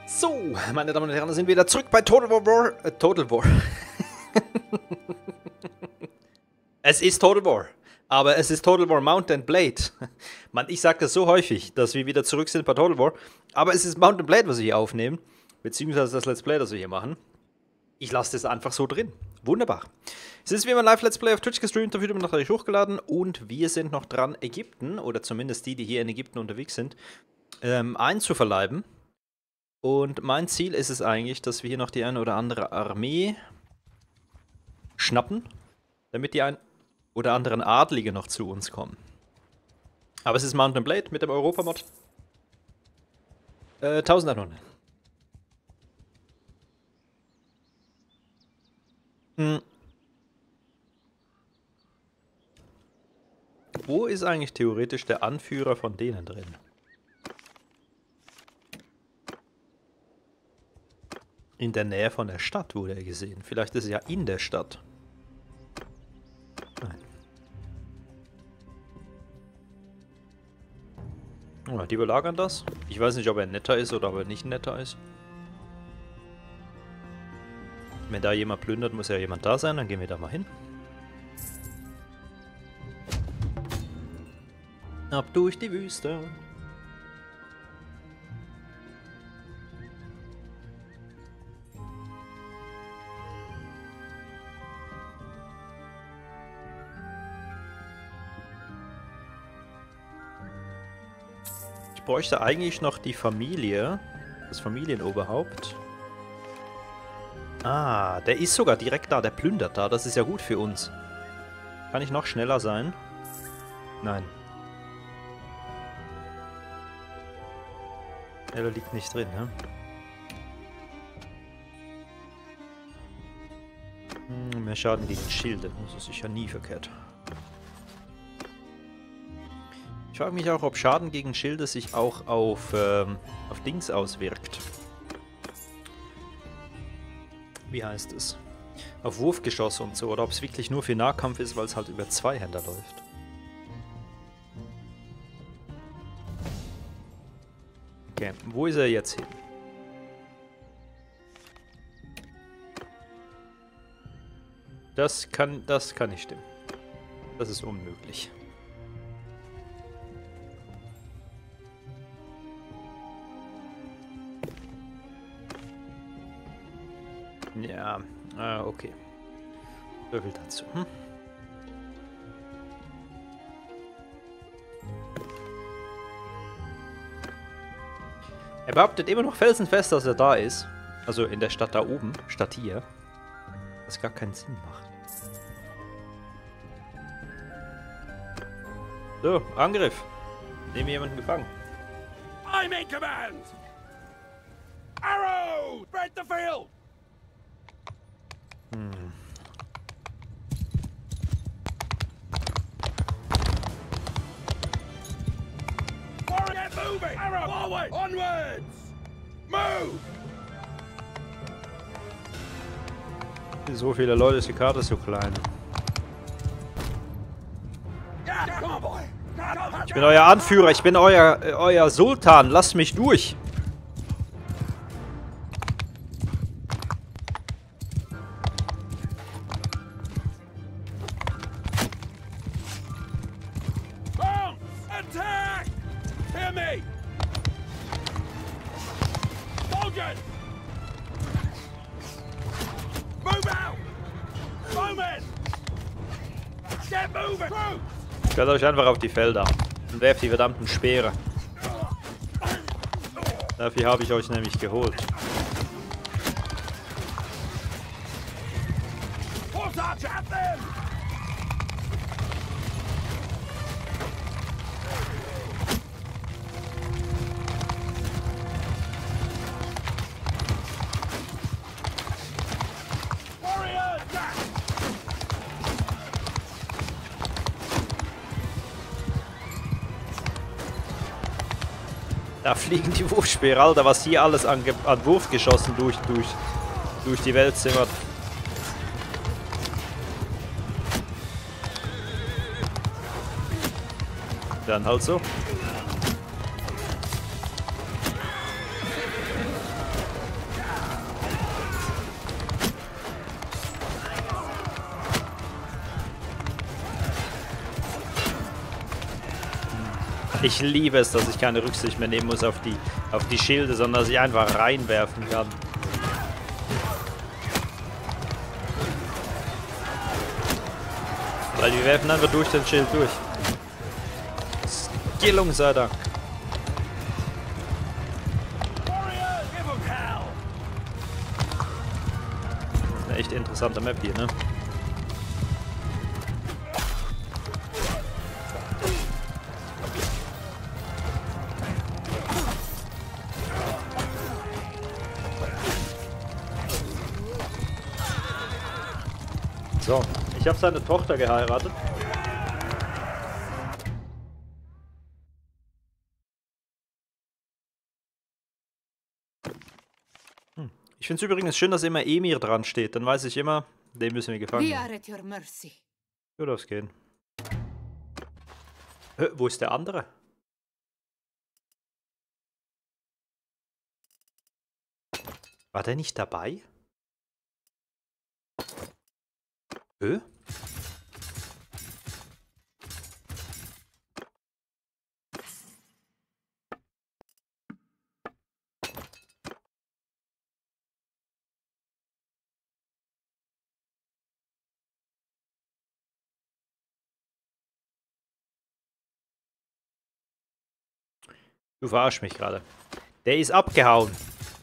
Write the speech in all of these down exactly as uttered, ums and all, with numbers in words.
So, meine Damen und Herren, sind wir wieder zurück bei Total War. Äh, Total War. Es ist Total War, aber es ist Total War Mount and Blade. Mann, ich sage das so häufig, dass wir wieder zurück sind bei Total War, aber es ist Mount and Blade, was wir hier aufnehmen, beziehungsweise das Let's Play, das wir hier machen. Ich lasse das einfach so drin. Wunderbar. Es ist wie immer ein Live-Let's Play auf Twitch gestreamt, das Video wird natürlich hochgeladen und wir sind noch dran, Ägypten, oder zumindest die, die hier in Ägypten unterwegs sind, ähm, einzuverleiben. Und mein Ziel ist es eigentlich, dass wir hier noch die eine oder andere Armee schnappen, damit die ein oder anderen Adlige noch zu uns kommen. Aber es ist Mount and Blade mit dem Europamod. Äh, eintausendeinhundert. Hm. Wo ist eigentlich theoretisch der Anführer von denen drin? In der Nähe von der Stadt wurde er gesehen. Vielleicht ist er ja in der Stadt. Nein. Oh, die überlagern das. Ich weiß nicht, ob er netter ist oder ob er nicht netter ist. Wenn da jemand plündert, muss ja jemand da sein. Dann gehen wir da mal hin. Ab durch die Wüste. Ich bräuchte eigentlich noch die Familie, das Familienoberhaupt. Ah, der ist sogar direkt da, der plündert da, das ist ja gut für uns. Kann ich noch schneller sein? Nein. Ja, da liegt nicht drin, ne? Hm, mehr Schaden gegen Schilde, das ist sicher nie verkehrt. Ich frage mich auch, ob Schaden gegen Schilde sich auch auf, ähm, auf Dings auswirkt. Wie heißt es? Auf Wurfgeschosse und so, oder ob es wirklich nur für Nahkampf ist, weil es halt über Zweihänder läuft. Okay, wo ist er jetzt hin? Das kann, das kann nicht stimmen. Das ist unmöglich. Ja, äh, okay. So viel dazu. Hm? Er behauptet immer noch felsenfest, dass er da ist. Also in der Stadt da oben, statt hier. Was gar keinen Sinn macht. So, Angriff. Nehmen wir jemanden gefangen. I'm in command! Arrow! Spread the field! Hm. Get moving! Arrow! Forward! Onwards! Move! So viele Leute, ist die Karte so klein. Yeah, come on, boy! Ich bin euer Anführer, ich bin euer, äh, euer Sultan, lasst mich durch! Stellt euch einfach auf die Felder und werft die verdammten Speere. Dafür habe ich euch nämlich geholt. Da fliegen die Wurfspeere, Alter, was hier alles an, an Wurfgeschossen durch, durch, durch die Welt zimmert. Dann halt so. Ich liebe es, dass ich keine Rücksicht mehr nehmen muss auf die, auf die Schilde, sondern dass ich einfach reinwerfen kann. Weil wir werfen einfach durch den Schild durch. Skillung sei Dank. Warrior, give 'em hell! Das ist eine echt interessante Map hier, ne? So, ich habe seine Tochter geheiratet. Hm. Ich finde es übrigens schön, dass immer Emir dran steht. Dann weiß ich immer, den müssen wir gefangen We nehmen. are at your mercy. So darf's gehen. Hä, wo ist der andere? War der nicht dabei? Hä? Du verarsch mich gerade. Der ist abgehauen.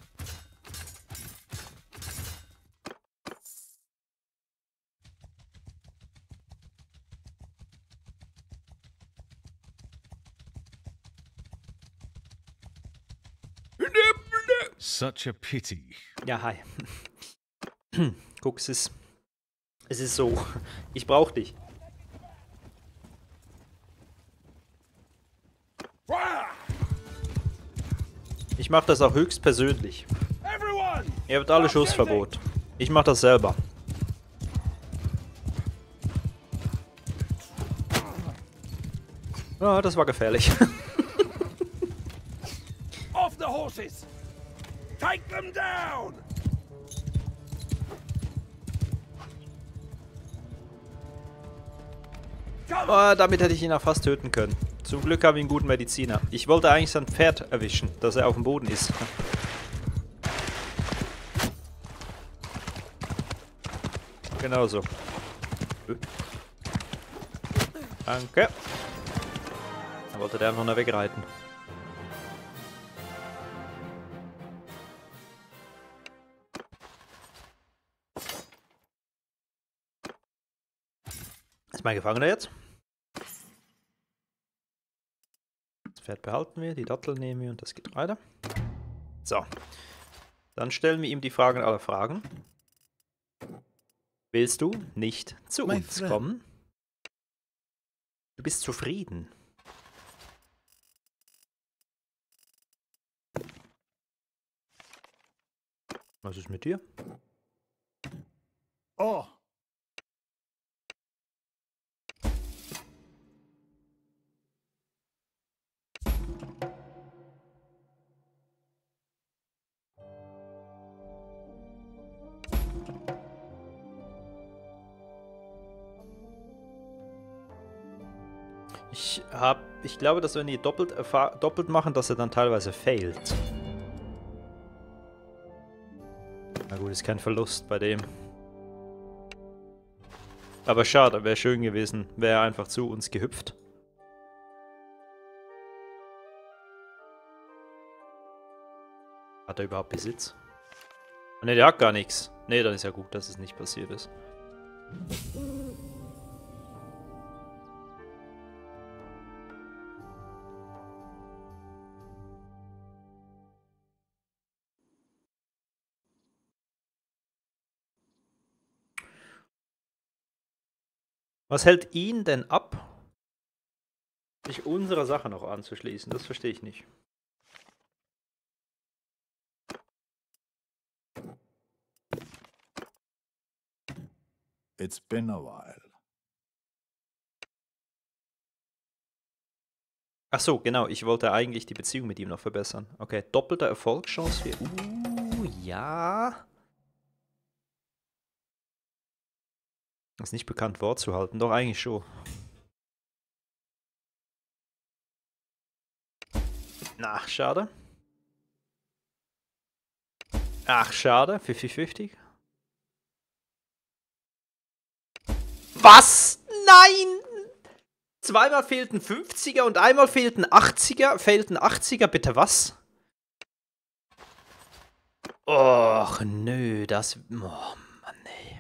Such a pity. Ja, hi. Guck, es ist... Es ist so. Ich brauch dich. Fire! Ich mach das auch höchst persönlich. Everyone! Ihr habt alle Schussverbot. Ich mach das selber. Ja, das war gefährlich. Off the horses! Take them down! Come on! Oh, damit hätte ich ihn auch fast töten können. Zum Glück habe ich einen guten Mediziner. Ich wollte eigentlich sein Pferd erwischen, dass er auf dem Boden ist. Genau so. Danke. Dann wollte der einfach nur wegreiten. Ist mein Gefangener jetzt? Das Pferd behalten wir, die Dattel nehmen wir und das Getreide. So. Dann stellen wir ihm die Fragen aller Fragen. Willst du nicht zu Mein uns Freund. kommen? Du bist zufrieden. Was ist mit dir? Oh, Ich hab, ich glaube, dass wenn die doppelt, erfahr- doppelt machen, dass er dann teilweise failt. Na gut, ist kein Verlust bei dem. Aber schade, wäre schön gewesen, wäre er einfach zu uns gehüpft. Hat er überhaupt Besitz? Ne, der hat gar nichts. Ne, dann ist ja gut, dass es nicht passiert ist. Was hält ihn denn ab, sich unserer Sache noch anzuschließen? Das verstehe ich nicht. it's been a while. Ach so, genau. Ich wollte eigentlich die Beziehung mit ihm noch verbessern. Okay, doppelte Erfolgschance für... Uh, ja. Ist nicht bekannt, Wort zu halten. Doch, eigentlich schon. Ach, schade. Ach, schade. fünfzig fünfzig. Was? Nein! Zweimal fehlten fünfziger und einmal fehlten achtziger. Fehlten achtziger, bitte was? Och, nö, das... Oh, Mann, ey.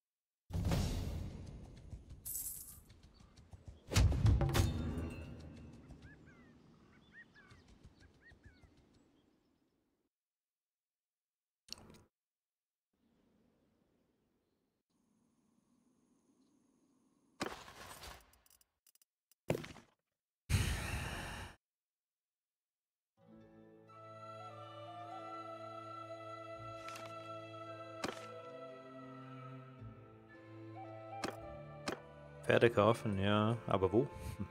Pferde kaufen, ja, aber wo? Hm.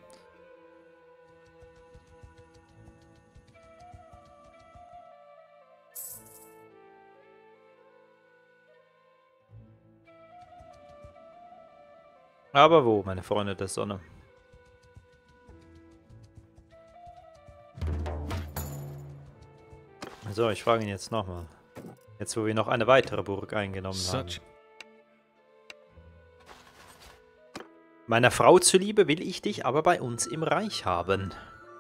Aber wo, meine Freunde der Sonne? So, ich frage ihn jetzt nochmal. Jetzt, wo wir noch eine weitere Burg eingenommen haben. Meiner Frau zuliebe will ich dich aber bei uns im Reich haben.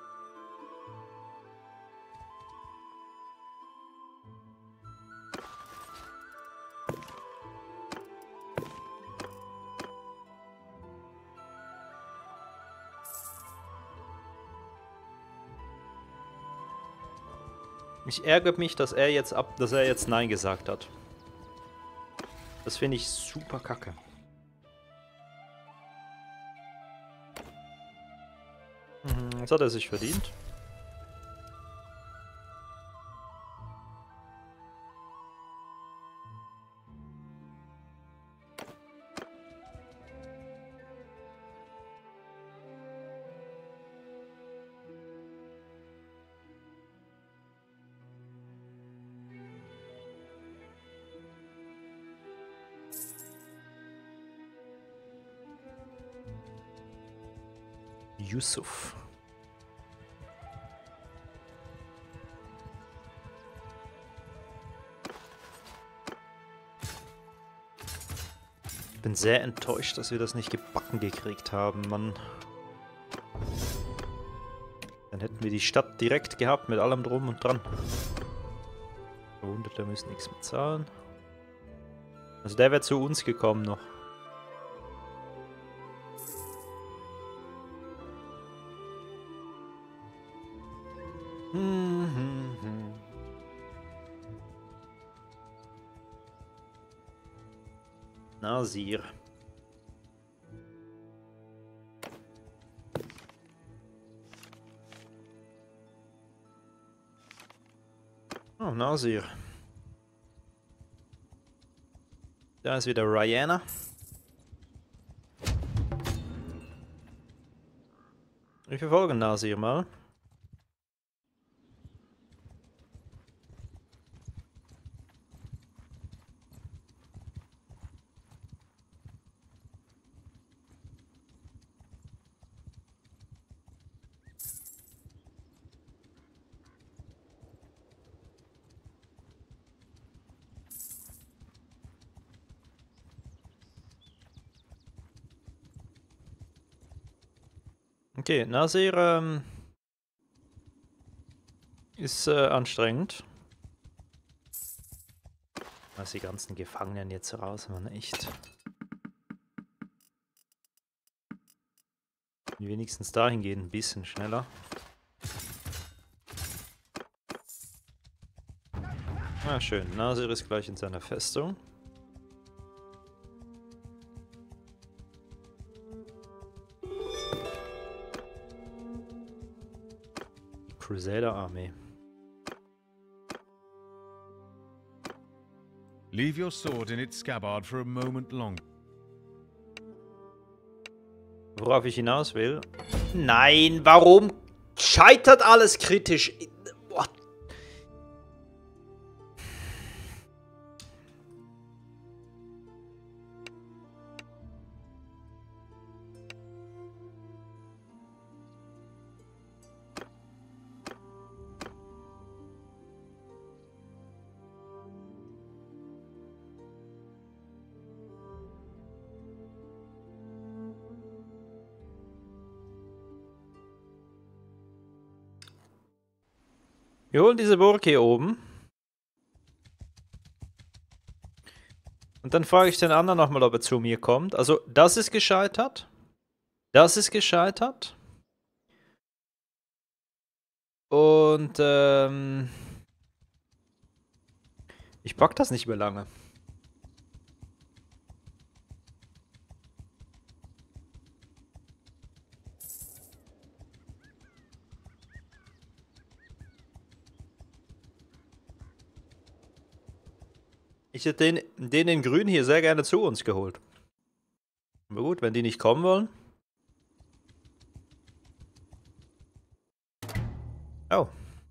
Ich ärgere mich, dass er jetzt ab, dass er jetzt Nein gesagt hat. Das finde ich super kacke. Das hat er sich verdient. Yusuf. Ich bin sehr enttäuscht, dass wir das nicht gebacken gekriegt haben, Mann. Dann hätten wir die Stadt direkt gehabt mit allem drum und dran. Verwundeter müssen nichts mehr zahlen. Also der wäre zu uns gekommen noch. Nasir. Oh, Nasir. Da ist wieder Rihanna. Wir verfolgen Nasir mal. Okay, Nasir ähm, ist äh, anstrengend. Was die ganzen Gefangenen jetzt raus, man, echt. Die wenigstens dahin gehen, ein bisschen schneller. Ah, schön. Nasir ist gleich in seiner Festung. Crusader-Armee. Leave your sword in its scabbard for a moment long. Worauf ich hinaus will? Nein, warum scheitert alles kritisch? Boah. Wir holen diese Burg hier oben. Und dann frage ich den anderen nochmal, ob er zu mir kommt. Also, das ist gescheitert. Das ist gescheitert. Und, ähm... ich pack das nicht mehr lange. Ich hätte den, den in Grün hier sehr gerne zu uns geholt. Aber gut, wenn die nicht kommen wollen. Oh.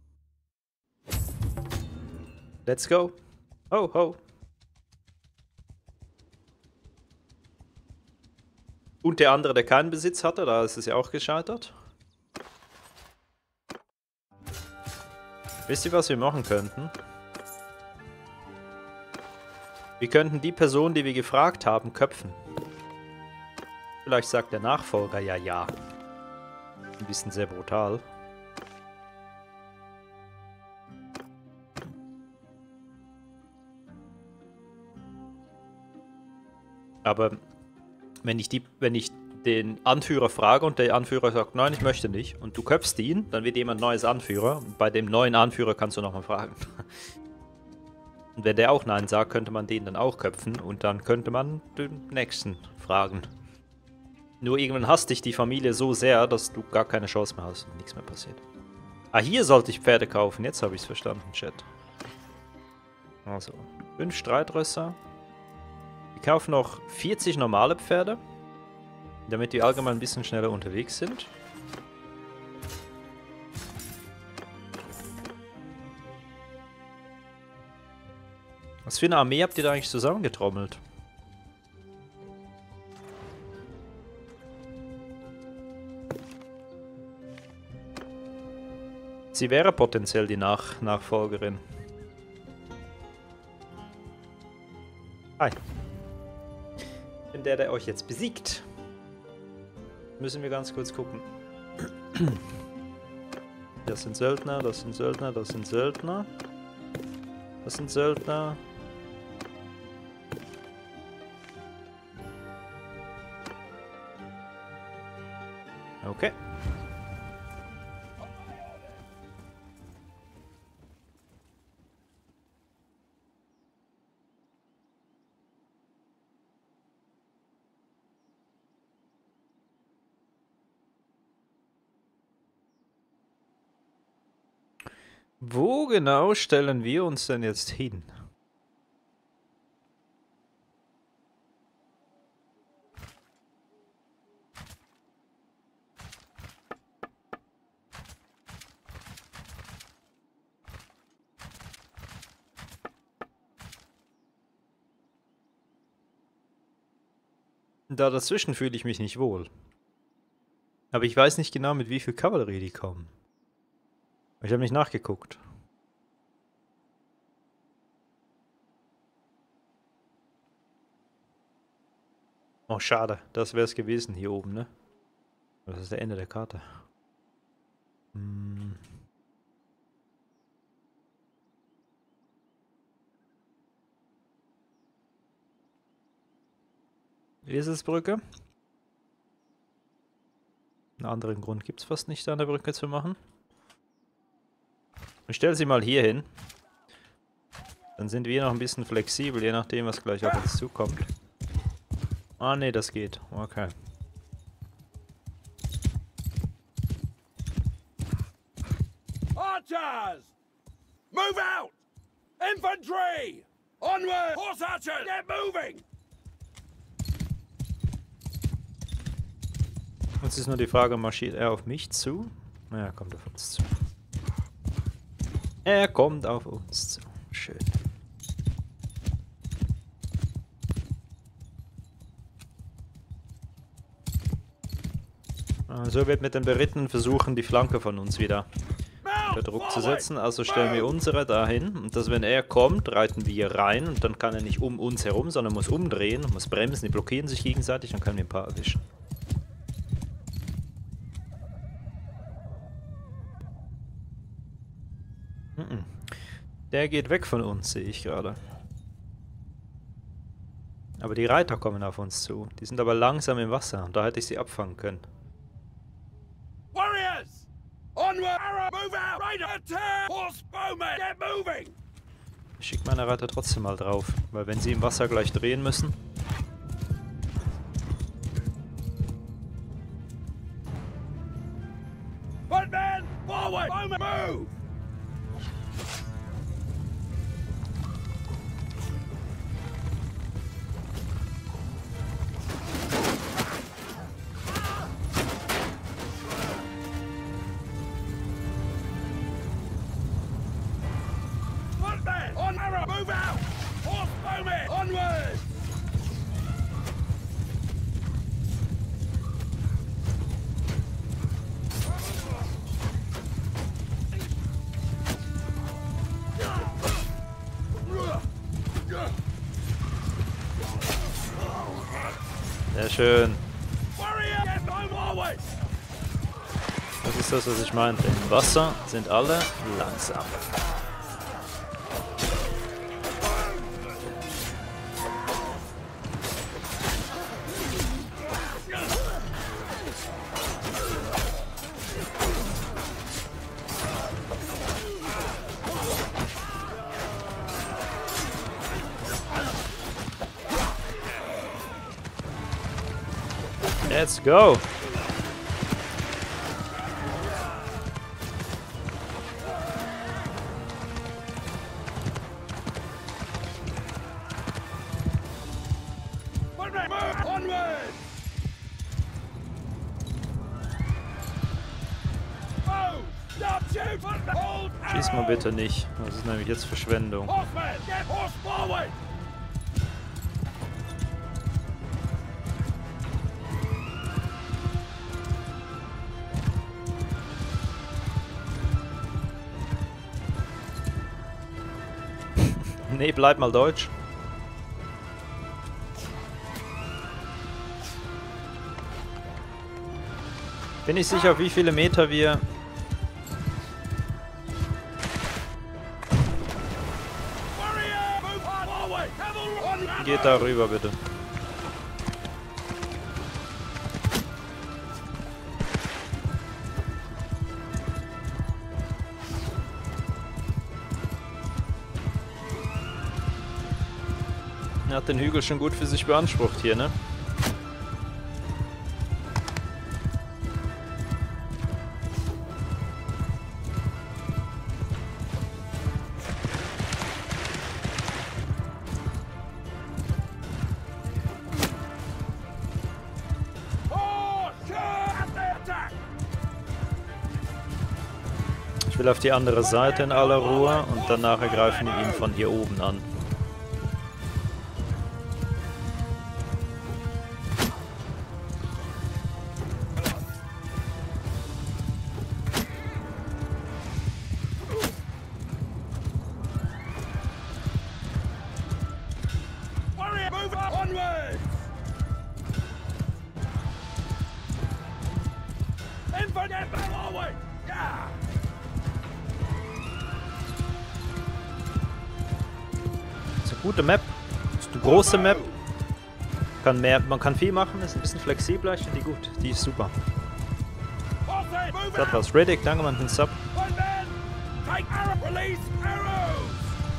Let's go. Ho, ho. Und der andere, der keinen Besitz hatte, da ist es ja auch gescheitert. Wisst ihr, was wir machen könnten? Wir könnten die Person, die wir gefragt haben, köpfen. Vielleicht sagt der Nachfolger ja ja. Ein bisschen sehr brutal. Aber wenn ich, die, wenn ich den Anführer frage und der Anführer sagt, nein, ich möchte nicht, und du köpfst ihn, dann wird jemand neues Anführer. Und bei dem neuen Anführer kannst du nochmal fragen. Und wenn der auch Nein sagt, könnte man den dann auch köpfen und dann könnte man den nächsten fragen. Nur irgendwann hasst dich die Familie so sehr, dass du gar keine Chance mehr hast und nichts mehr passiert. Ah, hier sollte ich Pferde kaufen. Jetzt habe ich es verstanden, Chat. Also, fünf Streitrösser. Wir kaufen noch vierzig normale Pferde, damit die allgemein ein bisschen schneller unterwegs sind. Was für eine Armee habt ihr da eigentlich zusammengetrommelt? Sie wäre potenziell die Nach Nachfolgerin. Hi. Ich bin der, der euch jetzt besiegt. Müssen wir ganz kurz gucken. Das sind Söldner, das sind Söldner, das sind Söldner. Das sind Söldner. Okay. Wo genau stellen wir uns denn jetzt hin? Da dazwischen fühle ich mich nicht wohl. Aber ich weiß nicht genau, mit wie viel Kavallerie die kommen. Ich habe nicht nachgeguckt. Oh, schade. Das wäre es gewesen hier oben, ne? Das ist der Ende der Karte. Hm. Eselsbrücke. Einen anderen Grund gibt es fast nicht, an der Brücke zu machen. Ich stelle sie mal hier hin. Dann sind wir noch ein bisschen flexibel, je nachdem, was gleich auf uns zukommt. Ah, ne, das geht. Okay. Archers! Move out! Infantry! Onward! Horse archers! Get moving! Jetzt ist nur die Frage, marschiert er auf mich zu? Na, er kommt auf uns zu. Er kommt auf uns zu. Schön. So wird mit den Berittenen versuchen, die Flanke von uns wieder unter Druck zu setzen. Also stellen wir unsere dahin. Und dass, wenn er kommt, reiten wir rein. Und dann kann er nicht um uns herum, sondern muss umdrehen, muss bremsen. Die blockieren sich gegenseitig, dann können wir ein paar erwischen. Der geht weg von uns, sehe ich gerade. Aber die Reiter kommen auf uns zu. Die sind aber langsam im Wasser. Und da hätte ich sie abfangen können. Warriors! Onward! Arrow! Move out! Rider! Attack! Horse! Bowman! Get moving! Ich schicke meine Reiter trotzdem mal drauf. Weil wenn sie im Wasser gleich drehen müssen... Footman! Forward! Bowman! Move! Footman! On arrow! Move out! Horse! Bowman! Onward! Sehr schön. Warrior! Get forward! Das ist das, was ich meinte. Im Wasser sind alle langsam. Let's go! Footman! Move! Onward! Move! Stop! Shoot! Footman! Hold! Schieß mal arrow! bitte nicht. Das ist nämlich jetzt Verschwendung. Horseman! Get horse forward! Nee, bleib mal deutsch. Bin ich sicher, wie viele Meter wir... Warrior! Move on forward! Cavalry! On Geht darüber, bitte. Er hat den Hügel schon gut für sich beansprucht hier, ne? Horse! Shoot! At the attack! Ich will auf die andere Seite in aller Ruhe und danach greifen wir ihn von hier oben an. Warrior! Move up! Onward! Infant! Get forward! Yeah! Das ist eine gute Map. Das ist eine große Map. Kann mehr, man kann viel machen, ist ein bisschen flexibler. Ich finde die gut. Die ist super. Horse! Move Das out! war's. Riddick, danke mal für den Sub. Footman! Take arrow! Release arrows!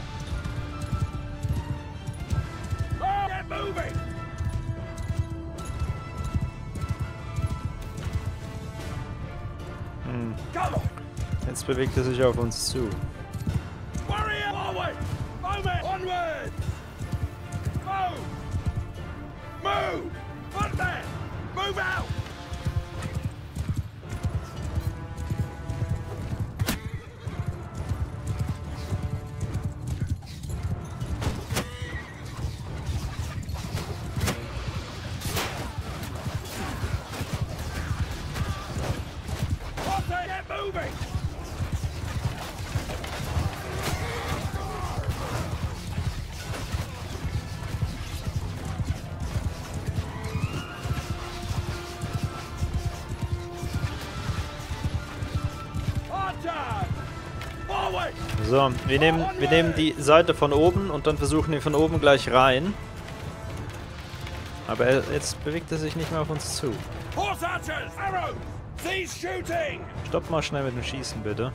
Oh, get moving! Hm. Come on! Jetzt bewegt er sich auf uns zu. Warrior! Forward! Bowman! Onward! Move! Move! Footman! Move out! Horse! Get moving! So, wir nehmen, wir nehmen die Seite von oben und dann versuchen wir von oben gleich rein. Aber er, jetzt bewegt er sich nicht mehr auf uns zu. Horse archers! Arrow! Cease shooting! Stopp mal schnell mit dem Schießen, bitte.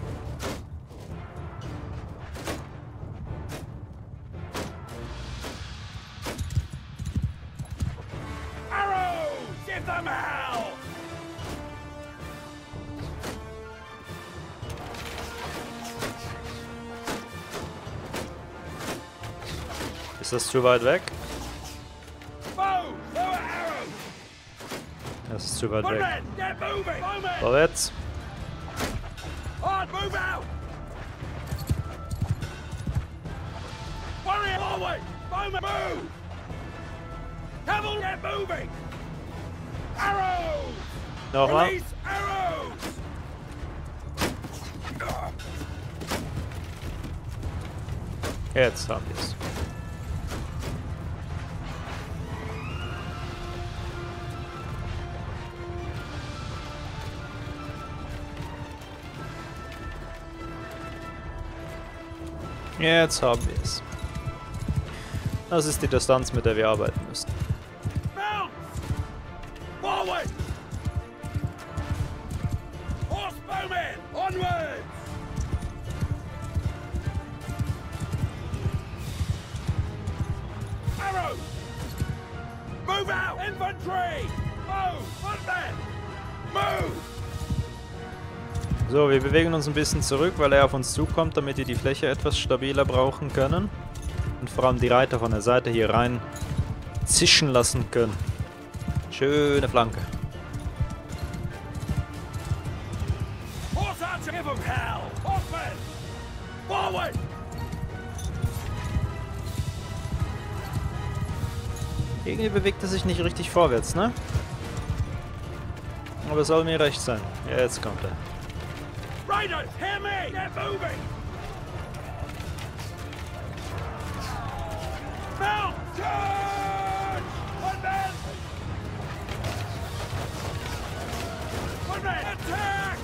Arrow! Give them hell! Ist das zu weit weg? Bow! Lower arrow! Das ist zu weit weg. Footmen! Get moving! Bowmen! Vorwärts. Hard! Move out! Warrior! Forward! Bowmen! Move! Cavalry! Get moving! Arrows! Nochmal. Release arrows! Jetzt haben wir es. Jetzt haben wir es. Das ist die Distanz, mit der wir arbeiten müssen. Mount! Forward! Horse bowmen! Onwards! Arrows! Move out! Infantry! Move! Footmen! Move! So, wir bewegen uns ein bisschen zurück, weil er auf uns zukommt, damit wir die Fläche etwas stabiler brauchen können. Und vor allem die Reiter von der Seite hier rein zischen lassen können. Schöne Flanke. Horse archer! Give them hell! Horsemen! Forward! Irgendwie bewegt er sich nicht richtig vorwärts, ne? Aber es soll mir recht sein. Ja, jetzt kommt er. Riders, hear me! Get moving! Mount! Charge! One man! One man! Attack!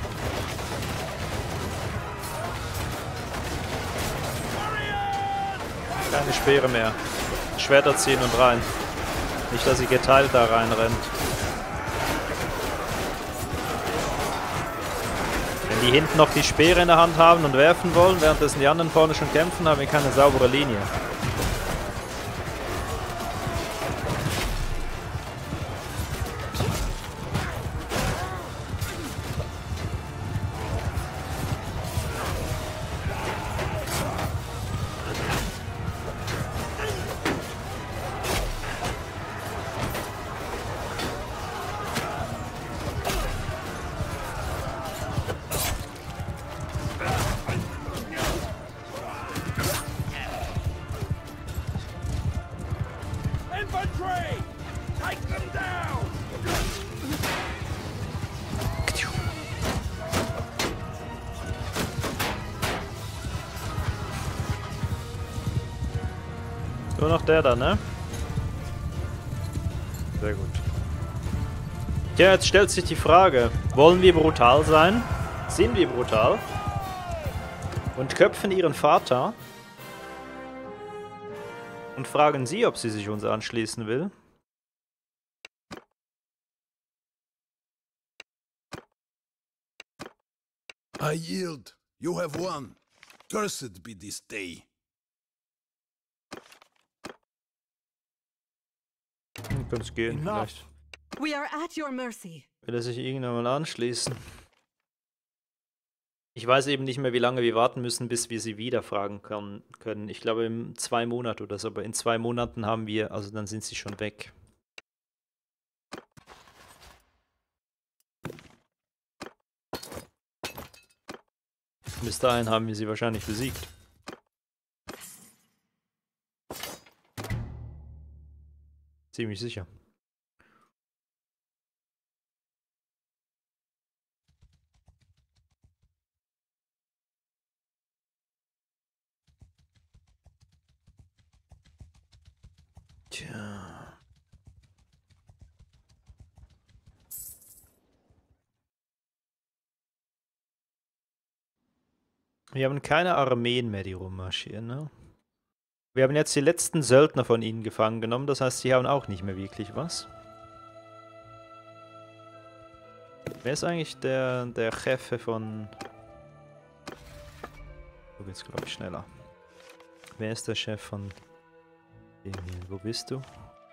Warriors! Keine Speere mehr. Schwerter ziehen und rein. Nicht, dass sie geteilt da reinrennt. Wenn die hinten noch die Speere in der Hand haben und werfen wollen, währenddessen die anderen vorne schon kämpfen, haben wir keine saubere Linie. Infantry! Take them down! Nur noch der da, ne? Sehr gut. Ja, jetzt stellt sich die Frage, wollen wir brutal sein? Sind wir brutal? Und köpfen ihren Vater? Und fragen sie, ob sie sich uns anschließen will? I yield. You have won. Cursed be this day. Hm, könnte gehen, Enough. vielleicht. We are at your mercy. Will er sich irgendwann mal anschließen? Ich weiß eben nicht mehr, wie lange wir warten müssen, bis wir sie wieder fragen können. Ich glaube, in zwei Monaten oder so. Aber in zwei Monaten haben wir, also dann sind sie schon weg. Bis dahin haben wir sie wahrscheinlich besiegt. Ziemlich sicher. Tja. Wir haben keine Armeen mehr, die rummarschieren, ne? Wir haben jetzt die letzten Söldner von ihnen gefangen genommen, das heißt, sie haben auch nicht mehr wirklich was. Wer ist eigentlich der, der Chef von... Du willst, glaube ich, schneller. Wer ist der Chef von dem hier? Wo bist du?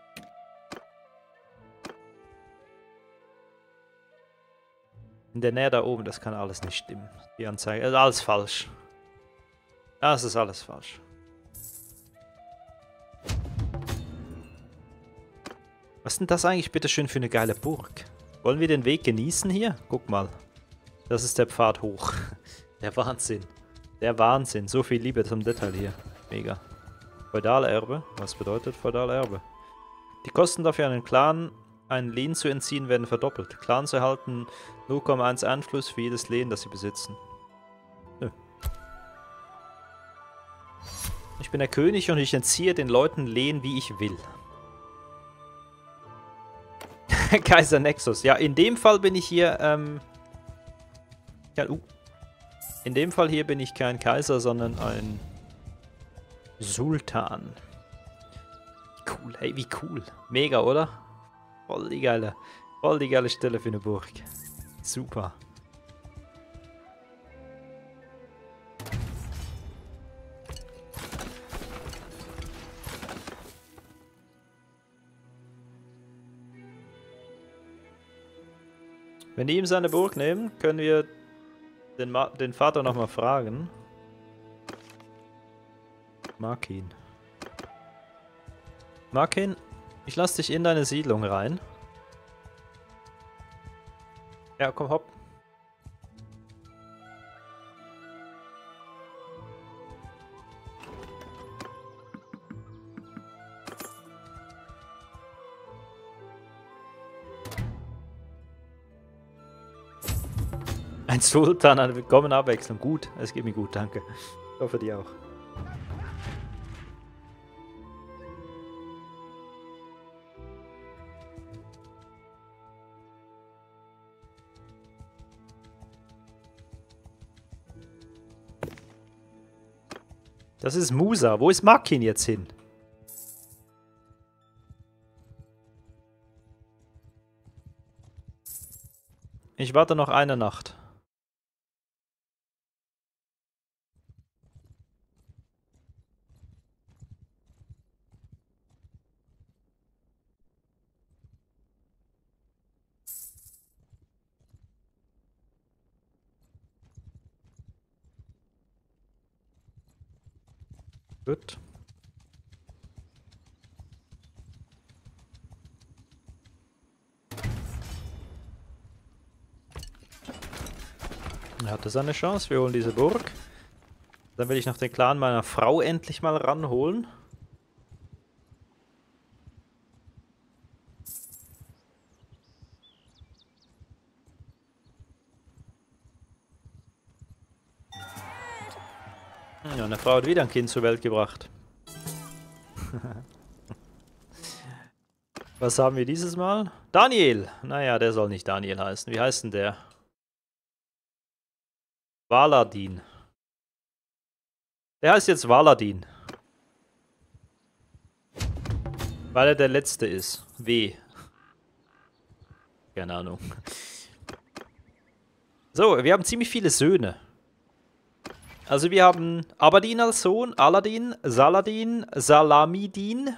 In der Nähe da oben, das kann alles nicht stimmen. Die Anzeige, ist alles falsch. Das ist alles falsch. Was ist denn das eigentlich bitte schön für eine geile Burg? Wollen wir den Weg genießen hier? Guck mal. Das ist der Pfad hoch. Der Wahnsinn. Der Wahnsinn. So viel Liebe zum Detail hier. Mega. Feudalerbe. Was bedeutet Feudalerbe? Die Kosten dafür, einen Clan einen Lehen zu entziehen, werden verdoppelt. Clans erhalten null Komma eins Einfluss für jedes Lehen, das sie besitzen. Nö. Ich bin der König und ich entziehe den Leuten Lehen, wie ich will. Kaiser Nexus. Ja, in dem Fall bin ich hier, ähm... Ja, uh. In dem Fall hier bin ich kein Kaiser, sondern ein Sultan. Cool, hey, wie cool. Mega, oder? Voll die geile, voll die geile Stelle für eine Burg. Super. Wenn die ihm seine Burg nehmen, können wir den, Ma den Vater nochmal fragen. Markin. Markin, ich lasse dich in deine Siedlung rein. Ja, komm, hopp. Ein Sultan, eine willkommene Abwechslung. Gut, es geht mir gut, danke. Ich hoffe, dir auch. Das ist Musa. Wo ist Markin jetzt hin? Ich warte noch eine Nacht. Gut. Er hatte seine Chance. Wir holen diese Burg. Dann will ich noch den Clan meiner Frau endlich mal ranholen. Ja, eine Frau hat wieder ein Kind zur Welt gebracht. Was haben wir dieses Mal? Daniel! Naja, der soll nicht Daniel heißen. Wie heißt denn der? Valadin. Der heißt jetzt Valadin. Weil er der Letzte ist. W. Keine Ahnung. So, wir haben ziemlich viele Söhne. Also wir haben Abadin als Sohn, Aladin, Saladin, Salamidin.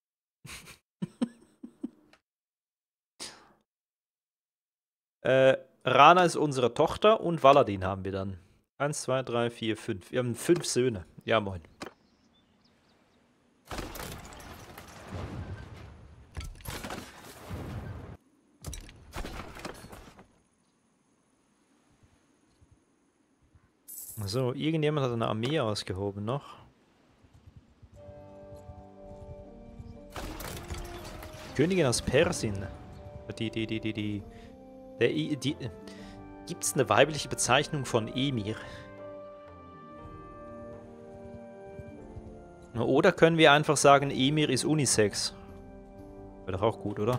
äh, Rana ist unsere Tochter und Valadin haben wir dann. Eins, zwei, drei, vier, fünf. Wir haben fünf Söhne. Ja, moin. So, irgendjemand hat eine Armee ausgehoben noch. Königin aus Persien. Die, die, die, die, die. Der, die. Gibt es eine weibliche Bezeichnung von Emir? Oder können wir einfach sagen, Emir ist Unisex? Wäre doch auch gut, oder?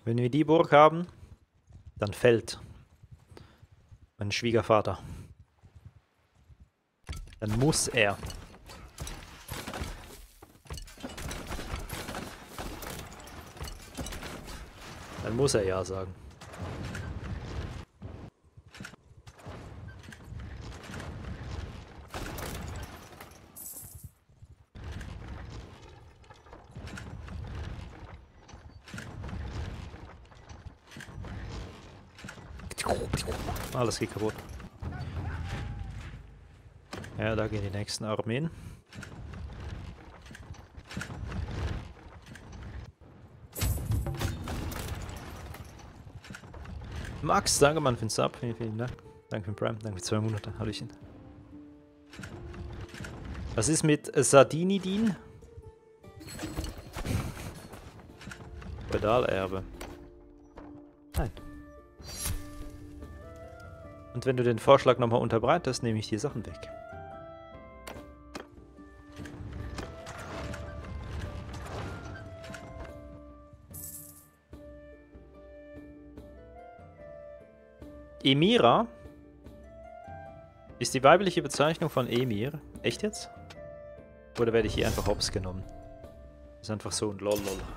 Wenn wir die Burg haben, dann fällt mein Schwiegervater. Dann muss er. Dann muss er ja sagen. Alles geht kaputt. Ja, da gehen die nächsten Armeen. Max, danke Mann für den Sub. Vielen, vielen Dank. Danke für den Prime. Danke für zwei Monate. Hallöchen. Was ist mit Sardinidin? Feodalerbe. Nein. Und wenn du den Vorschlag nochmal unterbreitest, nehme ich die Sachen weg. Emira ist die weibliche Bezeichnung von Emir. Echt jetzt? Oder werde ich hier einfach hops genommen? Ist einfach so ein lol lol.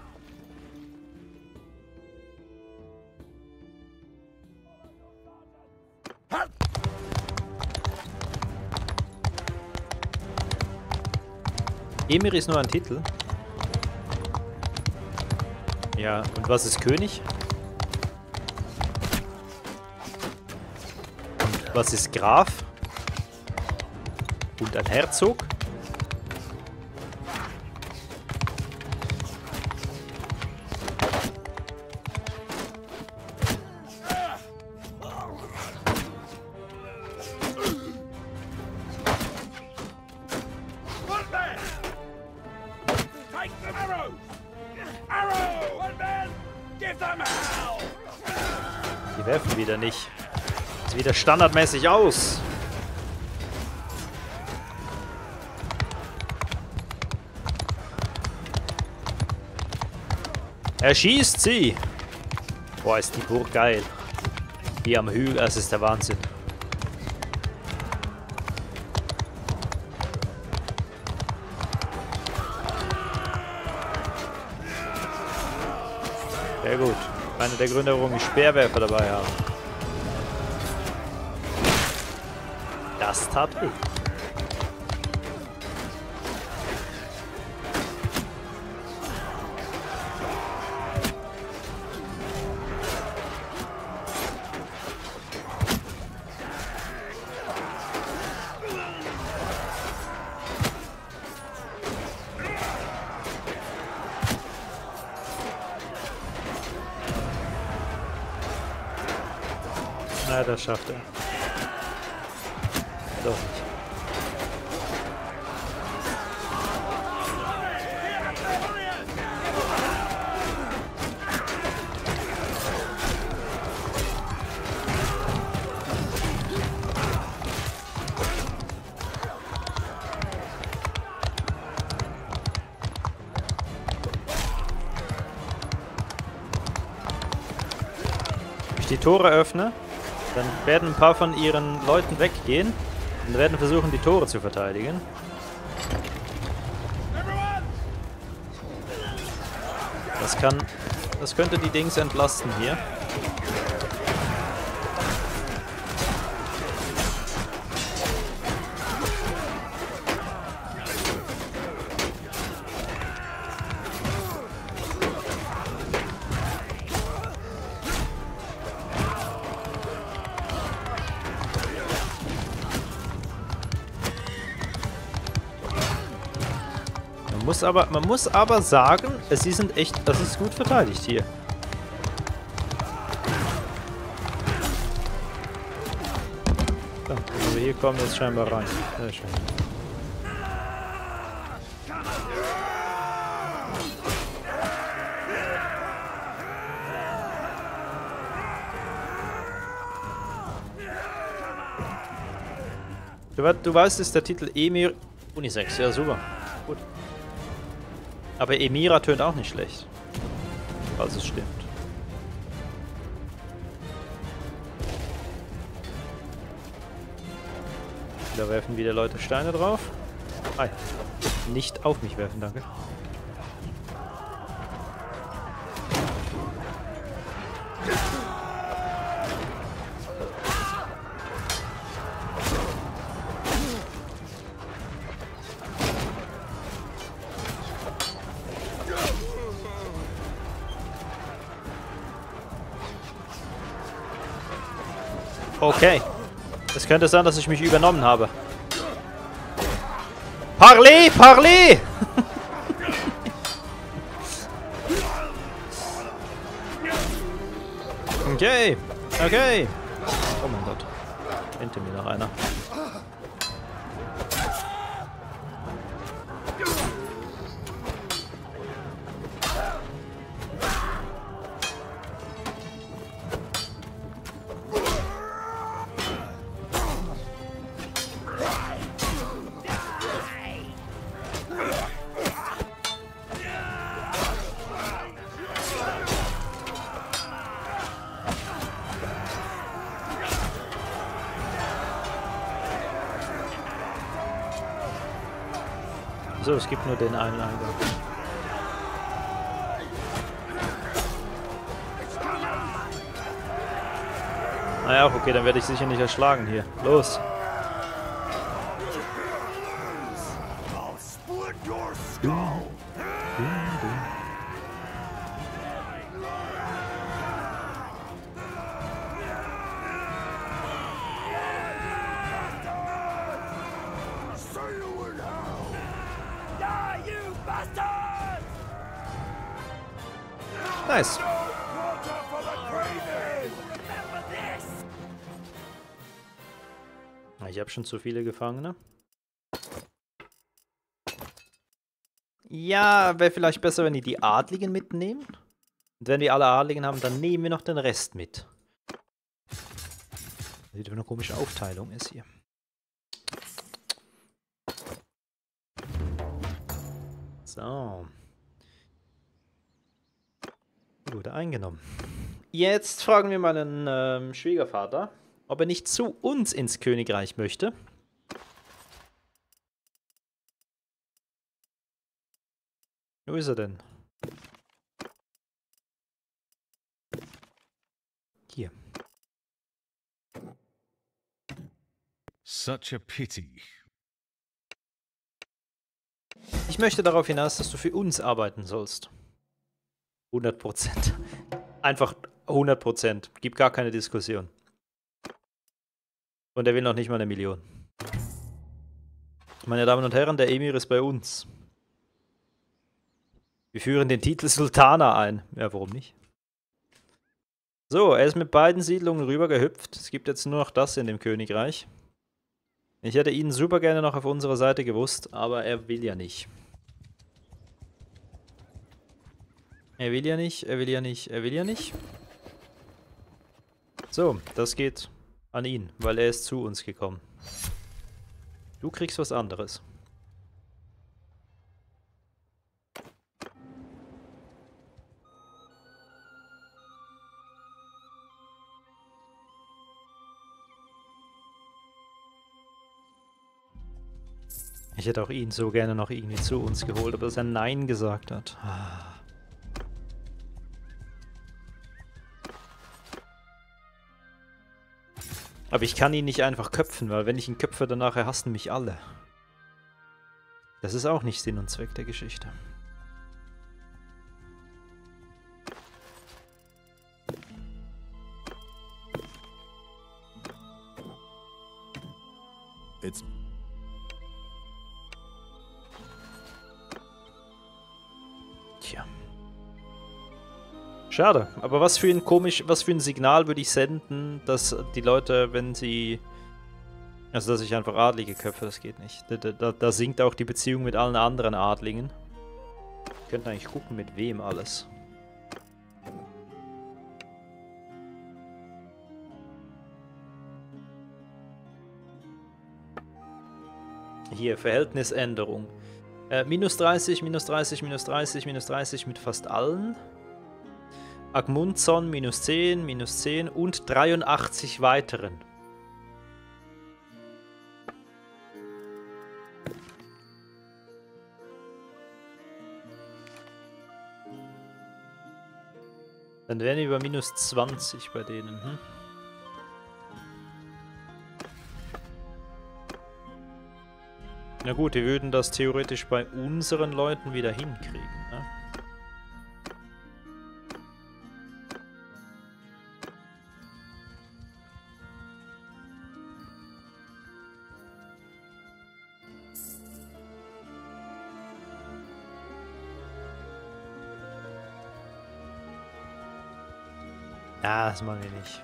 Emir ist nur ein Titel. Ja, und was ist König? Und was ist Graf? Und ein Herzog? Die werfen wieder nicht. Sieht wieder standardmäßig aus. Er schießt sie. Boah, ist die Burg geil. Hier am Hügel, das ist der Wahnsinn. Sehr gut. Einer der Gründe, warum ich Speerwerfer dabei habe. Das tat weh. Na, das schafft er. Doch nicht. Wenn ich die Tore öffne, dann werden ein paar von ihren Leuten weggehen und werden versuchen, die Tore zu verteidigen. Das kann, das könnte die Dings entlasten hier. Man muss aber, man muss aber sagen, sie sind echt, das ist gut verteidigt hier. So, also hier kommen jetzt scheinbar rein. Sehr schön. Du, du weißt, ist der Titel Emir Unisex, ja super. Gut. Aber Emira tönt auch nicht schlecht. Falls es stimmt. da werfen wieder Leute Steine drauf. Hi. Nicht auf mich werfen, danke. Okay. Es könnte sein, dass ich mich übernommen habe. Parlez, parlez! Okay, okay. Oh mein Gott. Hinter mir noch einer. So, es gibt nur den einen Eingang. Naja, okay, dann werde ich sicher nicht erschlagen hier. Los! Nice. Ich habe schon zu viele Gefangene. Ja, wäre vielleicht besser, wenn die die Adligen mitnehmen. Und wenn wir alle Adligen haben, dann nehmen wir noch den Rest mit. Sieht wie eine komische Aufteilung ist hier. So. Gut, eingenommen. Jetzt fragen wir meinen ähm, Schwiegervater, ob er nicht zu uns ins Königreich möchte. Wo ist er denn? Hier. Such a pity. Ich möchte darauf hinaus, dass du für uns arbeiten sollst. hundert Prozent. Einfach hundert Prozent. Gibt gar keine Diskussion. Und er will noch nicht mal eine Million. Meine Damen und Herren, der Emir ist bei uns. Wir führen den Titel Sultana ein. Ja, warum nicht? So, er ist mit beiden Siedlungen rübergehüpft. Es gibt jetzt nur noch das in dem Königreich. Ich hätte ihn super gerne noch auf unserer Seite gewusst, aber er will ja nicht. Er will ja nicht, er will ja nicht, er will ja nicht. So, das geht an ihn, weil er ist zu uns gekommen. Du kriegst was anderes. Ich hätte auch ihn so gerne noch irgendwie zu uns geholt, aber dass er Nein gesagt hat. Aber ich kann ihn nicht einfach köpfen, weil wenn ich ihn köpfe, dann nachher hassen mich alle. Das ist auch nicht Sinn und Zweck der Geschichte. It's Tja. Schade, aber was für ein komisch, was für ein Signal würde ich senden, dass die Leute, wenn sie, also dass ich einfach Adlige köpfe, das geht nicht. Da, da, da sinkt auch die Beziehung mit allen anderen Adligen. Wir könnten eigentlich gucken, mit wem alles. Hier, Verhältnisänderung. Äh, minus dreißig, minus dreißig, minus dreißig, minus dreißig mit fast allen. Agmundzon minus zehn, minus zehn und dreiundachtzig weiteren. Dann wären wir bei minus zwanzig bei denen. Hm? Na gut, wir würden das theoretisch bei unseren Leuten wieder hinkriegen. Ne? Ja, das machen wir nicht.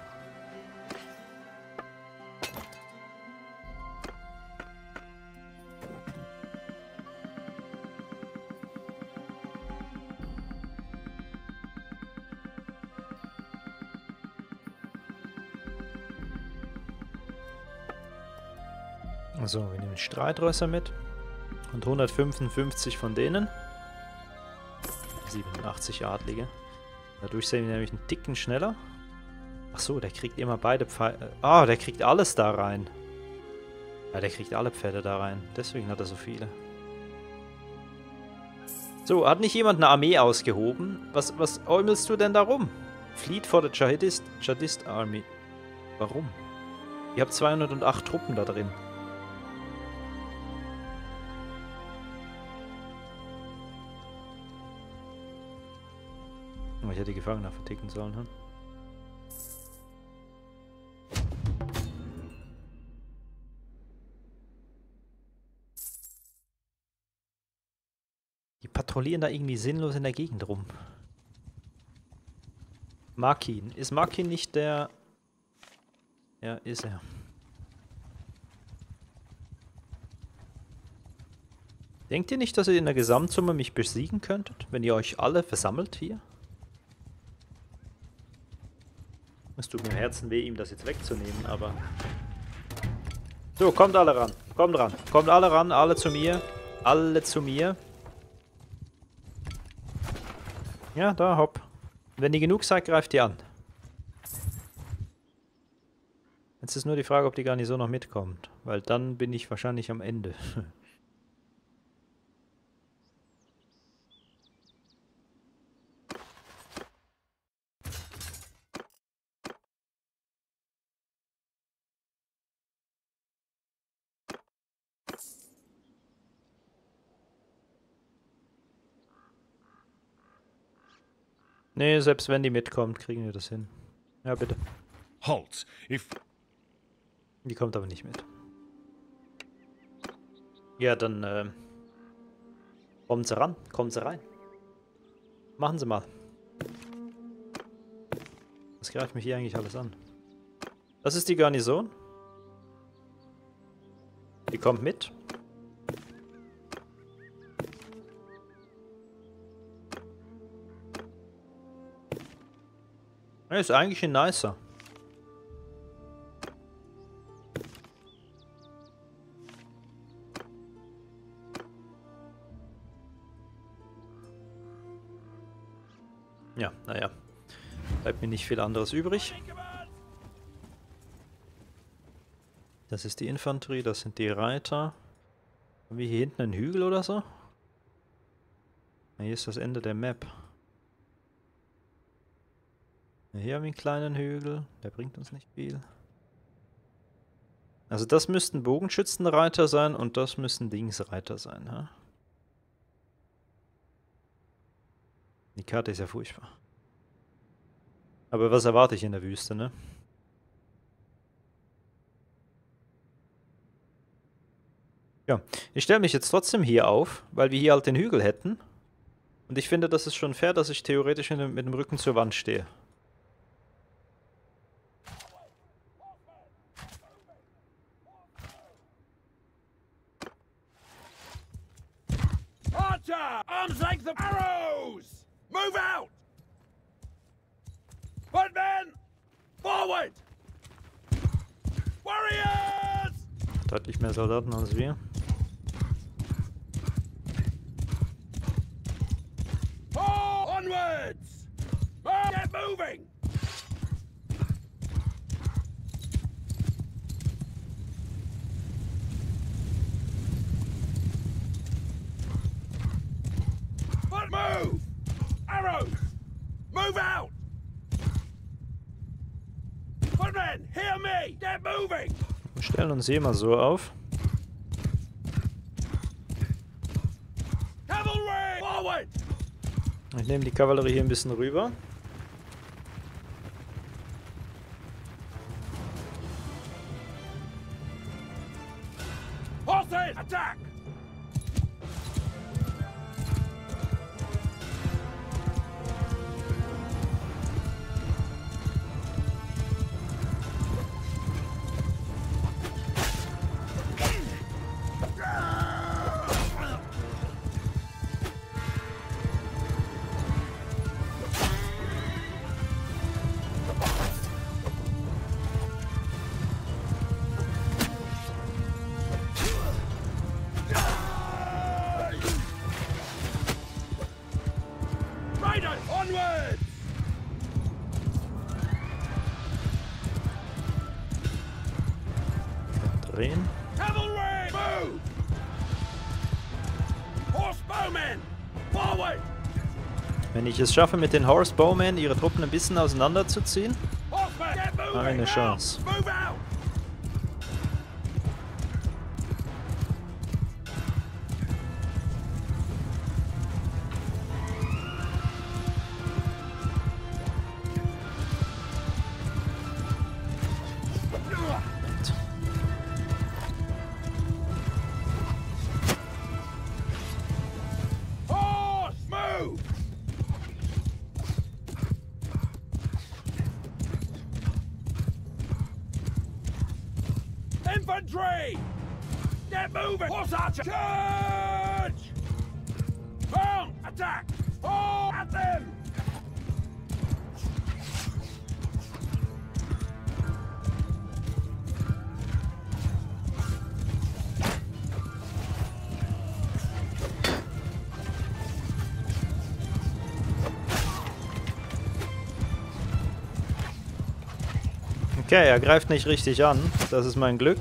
Also, wir nehmen Streitrösser mit und hundertfünfundfünfzig von denen. siebenundachtzig Adlige. Dadurch sind wir nämlich einen Ticken schneller. Achso, der kriegt immer beide Pfeile. Ah, der kriegt alles da rein. Ja, der kriegt alle Pferde da rein. Deswegen hat er so viele. So, hat nicht jemand eine Armee ausgehoben? Was, was äumelst du denn da rum? Fleet for the Jihadist, Jihadist Army. Warum? Ihr habt zweihundertacht Truppen da drin. Oh, ich hätte die Gefangenen verticken sollen, hm? Die patrouillieren da irgendwie sinnlos in der Gegend rum. Markin. Ist Markin nicht der... Ja, ist er. Denkt ihr nicht, dass ihr in der Gesamtsumme mich besiegen könntet, wenn ihr euch alle versammelt hier? Es tut mir im Herzen weh, ihm das jetzt wegzunehmen, aber... So, kommt alle ran. Kommt ran. Kommt alle ran, alle zu mir. Alle zu mir. Ja, da, hopp. Wenn ihr genug seid, greift ihr an. Jetzt ist nur die Frage, ob die Garnison noch mitkommt. Weil dann bin ich wahrscheinlich am Ende. Nee, selbst wenn die mitkommt, kriegen wir das hin. Ja, bitte. Halt! If Die kommt aber nicht mit. Ja, dann, äh... kommen Sie ran. Kommen Sie rein. Machen Sie mal. Was greift mich hier eigentlich alles an? Das ist die Garnison. Die kommt mit. Ja, ist eigentlich ein nicer. Ja, naja. Bleibt mir nicht viel anderes übrig. Das ist die Infanterie, das sind die Reiter. Haben wir hier hinten einen Hügel oder so? Ja, hier ist das Ende der Map. Ja, hier haben wir einen kleinen Hügel, der bringt uns nicht viel. Also das müssten Bogenschützenreiter sein und das müssen Dingsreiter sein, ha? Die Karte ist ja furchtbar. Aber was erwarte ich in der Wüste, ne? Ja, ich stelle mich jetzt trotzdem hier auf, weil wir hier halt den Hügel hätten. Und ich finde, das ist schon fair, dass ich theoretisch mit dem Rücken zur Wand stehe. Archer! Arms length of arrows! Move out! Footmen! Forward! Warriors! Deutlich mehr Soldaten als wir. Oh, onwards! Oh, get moving! Foot move! Arrows! Move out! Men, hear me! They're moving! Wir stellen uns hier mal so auf. Cavalry! Forward! Ich nehme die Kavallerie hier ein bisschen rüber. Horses, attack! Riders, onwards! Drehen. Cavalry, move! Horse bowmen, forward! Wenn ich es schaffe, mit den Horsebowmen ihre Truppen ein bisschen auseinanderzuziehen, Horsemen, get moving! Eine Now! Chance. Move out! Horse, move! Infantry! Get moving! Horse archer! Charge! Mount! Attack! Oh, at them! okay, er greift nicht richtig an. Das ist mein Glück.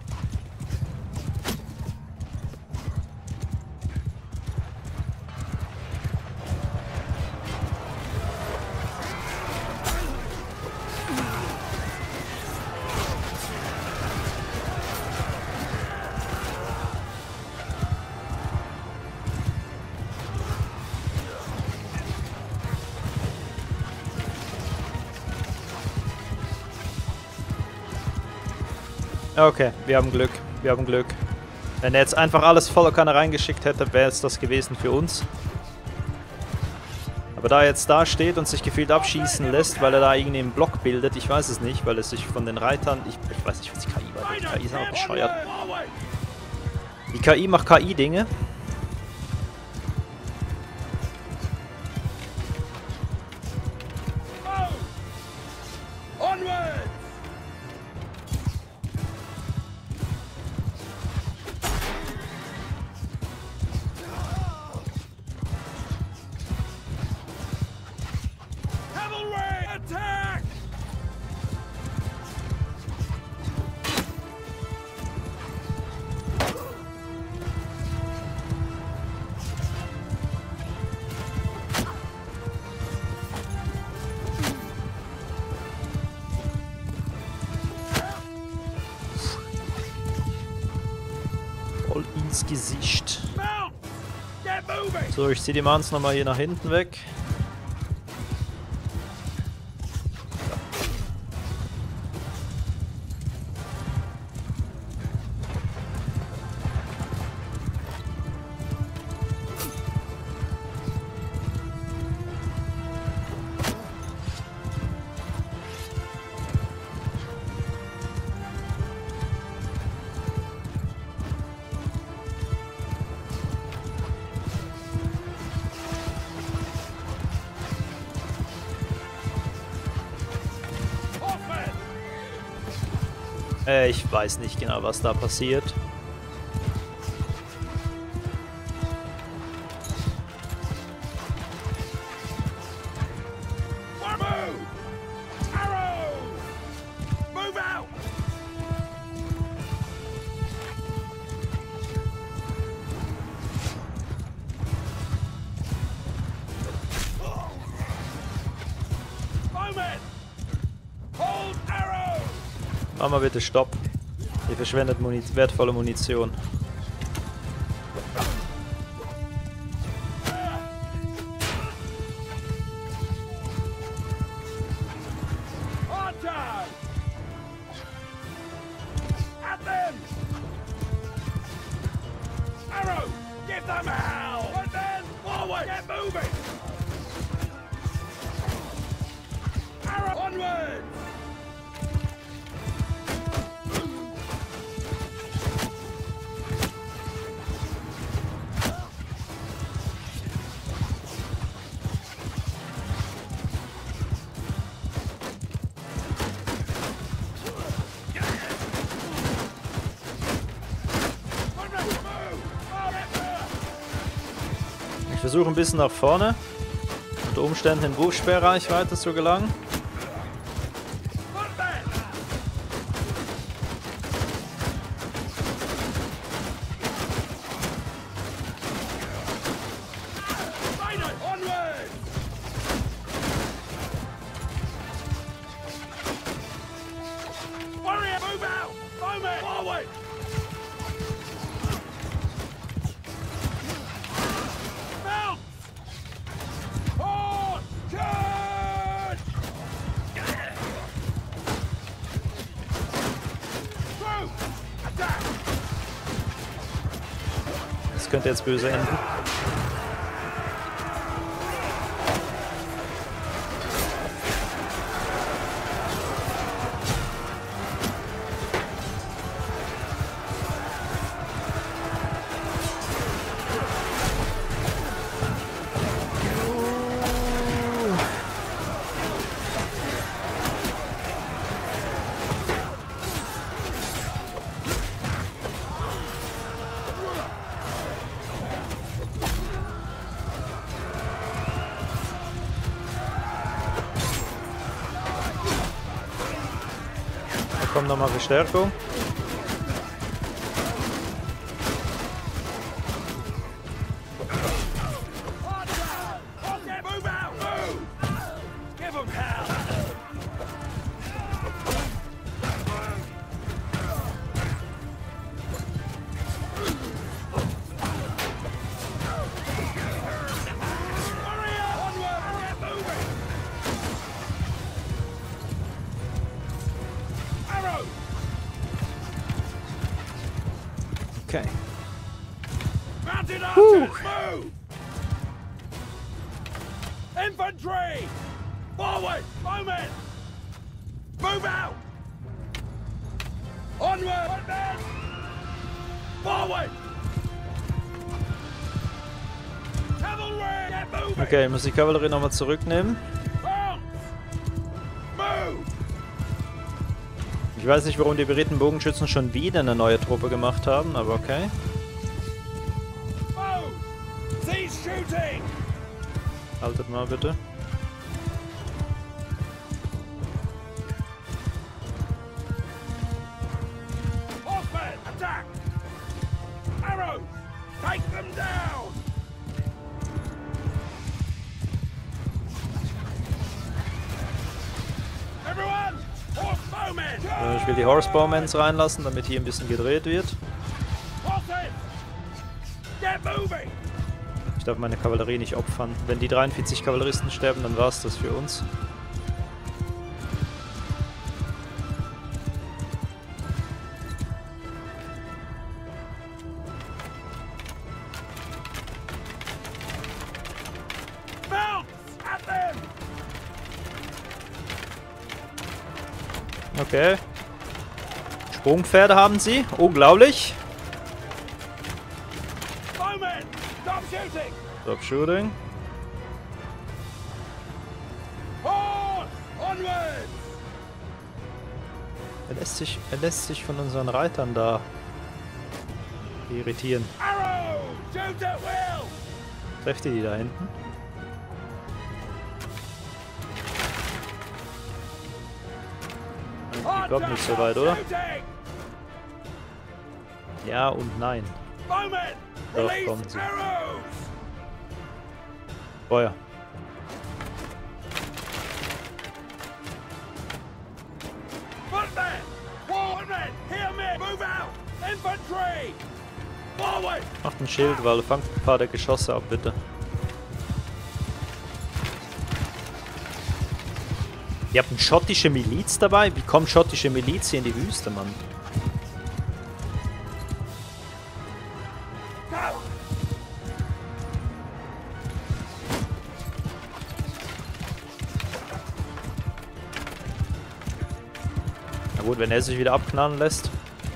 Okay, wir haben Glück. Wir haben Glück. Wenn er jetzt einfach alles voller Kanne reingeschickt hätte, wäre es das gewesen für uns. Aber da er jetzt da steht und sich gefühlt abschießen lässt, weil er da irgendwie einen Block bildet, ich weiß es nicht, weil es sich von den Reitern... Ich, ich weiß nicht, was die K I war. Die K I ist aber bescheuert. Die K I macht K I-Dinge. Onwards! Cavalry, attack! Voll ins Gesicht. Mount! Get moving! So, ich ziehe die Mans nochmal hier nach hinten weg. Horsemen! Äh, ich weiß nicht genau, was da passiert. Move! Arrows! Move out! Bowmen! Hold arrows! Mach mal bitte Stopp. Ihr verschwendet Muniz wertvolle Munition. On time! At them! Arrow! Give them hell! And then forward! Get moving! Arrow! Onwards! Ich versuche ein bisschen nach vorne, unter Umständen in Wurfsperrreichweite zu gelangen. Warrior, move out! Bowman, forward! Mount! On! Charge! Through! Attack! Das könnte jetzt böse enden. Da kommt nochmal Verstärkung. Okay, move out! Move! Give them hell! Warrior! Onward! Get moving! Arrow! Okay. Mounted archers, move! Infantry! Forward! Bowmen! Move out! Onward! One man! Forward! Cavalry! Get moving! Okay, ich muss die Kavallerie nochmal zurücknehmen. Pounce! Move! Ich weiß nicht, warum die beredten Bogenschützen schon wieder eine neue Truppe gemacht haben, aber okay. Move! Cease shooting! Haltet mal bitte. Horsemen, attack! Arrows! Take them down! Everyone! Horse bowmen! Äh, Ich will die Horsebowmans reinlassen, damit hier ein bisschen gedreht wird. Horses! Get moving! Ich darf meine Kavallerie nicht opfern. Wenn die dreiundvierzig Kavalleristen sterben, dann war es das für uns. Mounts! At them! Okay. Sprungpferde haben sie. Unglaublich. Bowmen! Stop shooting! Stop shooting. Horse! Onwards! Er lässt sich, er lässt sich von unseren Reitern da irritieren. Arrow! Shoot at will! Trefft ihr die da hinten? Die kommt nicht so weit, oder? Shooting! Ja und nein. Bowmen! Doch, Release kommen sie. arrows! Feuer. Footmen! infantry! Forward! Macht ein Schild, weil fangt ein paar der Geschosse ab, bitte. Ihr habt eine schottische Miliz dabei? Wie kommt schottische Miliz hier in die Wüste, Mann? Na gut, wenn er sich wieder abknallen lässt.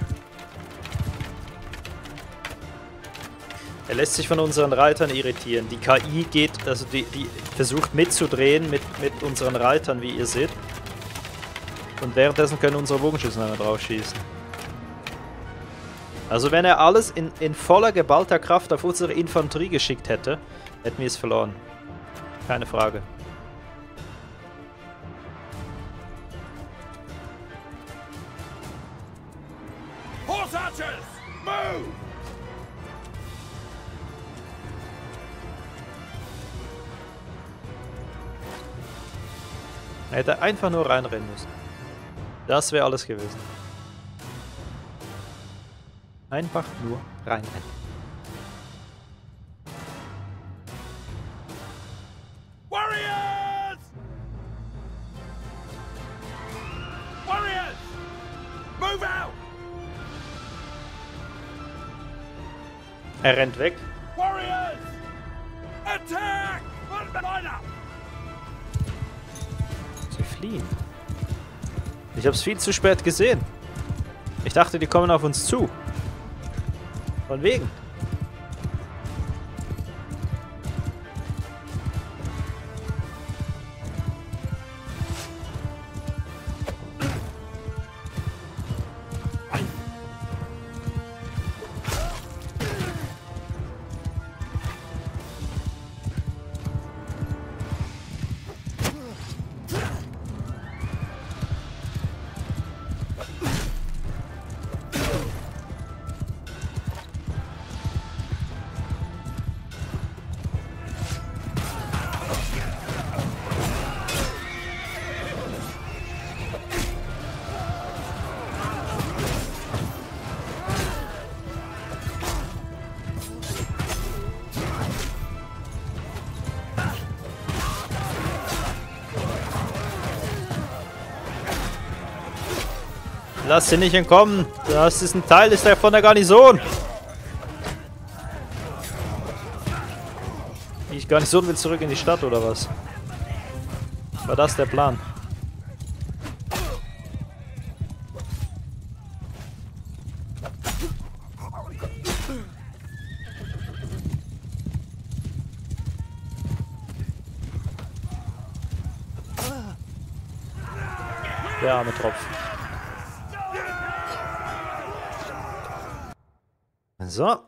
Er lässt sich von unseren Reitern irritieren. Die K I geht, also die, die versucht mitzudrehen mit, mit unseren Reitern, wie ihr seht. Und währenddessen können unsere Bogenschützen einmal drauf schießen. Also wenn er alles in, in voller geballter Kraft auf unsere Infanterie geschickt hätte, hätten wir es verloren. Keine Frage. Horse archers! Move! Er hätte einfach nur reinrennen müssen. Das wäre alles gewesen. Einfach nur reinrennen. Warriors! Warriors! Move out! Er rennt weg. Warriors! Attack! Line up! Sie fliehen. Ich habe es viel zu spät gesehen. Ich dachte, die kommen auf uns zu. Von wegen. Lass sie nicht entkommen. Das ist ein Teil ist der von der Garnison. Die Garnison will zurück in die Stadt, oder was? War das der Plan? Der arme Tropfen. So.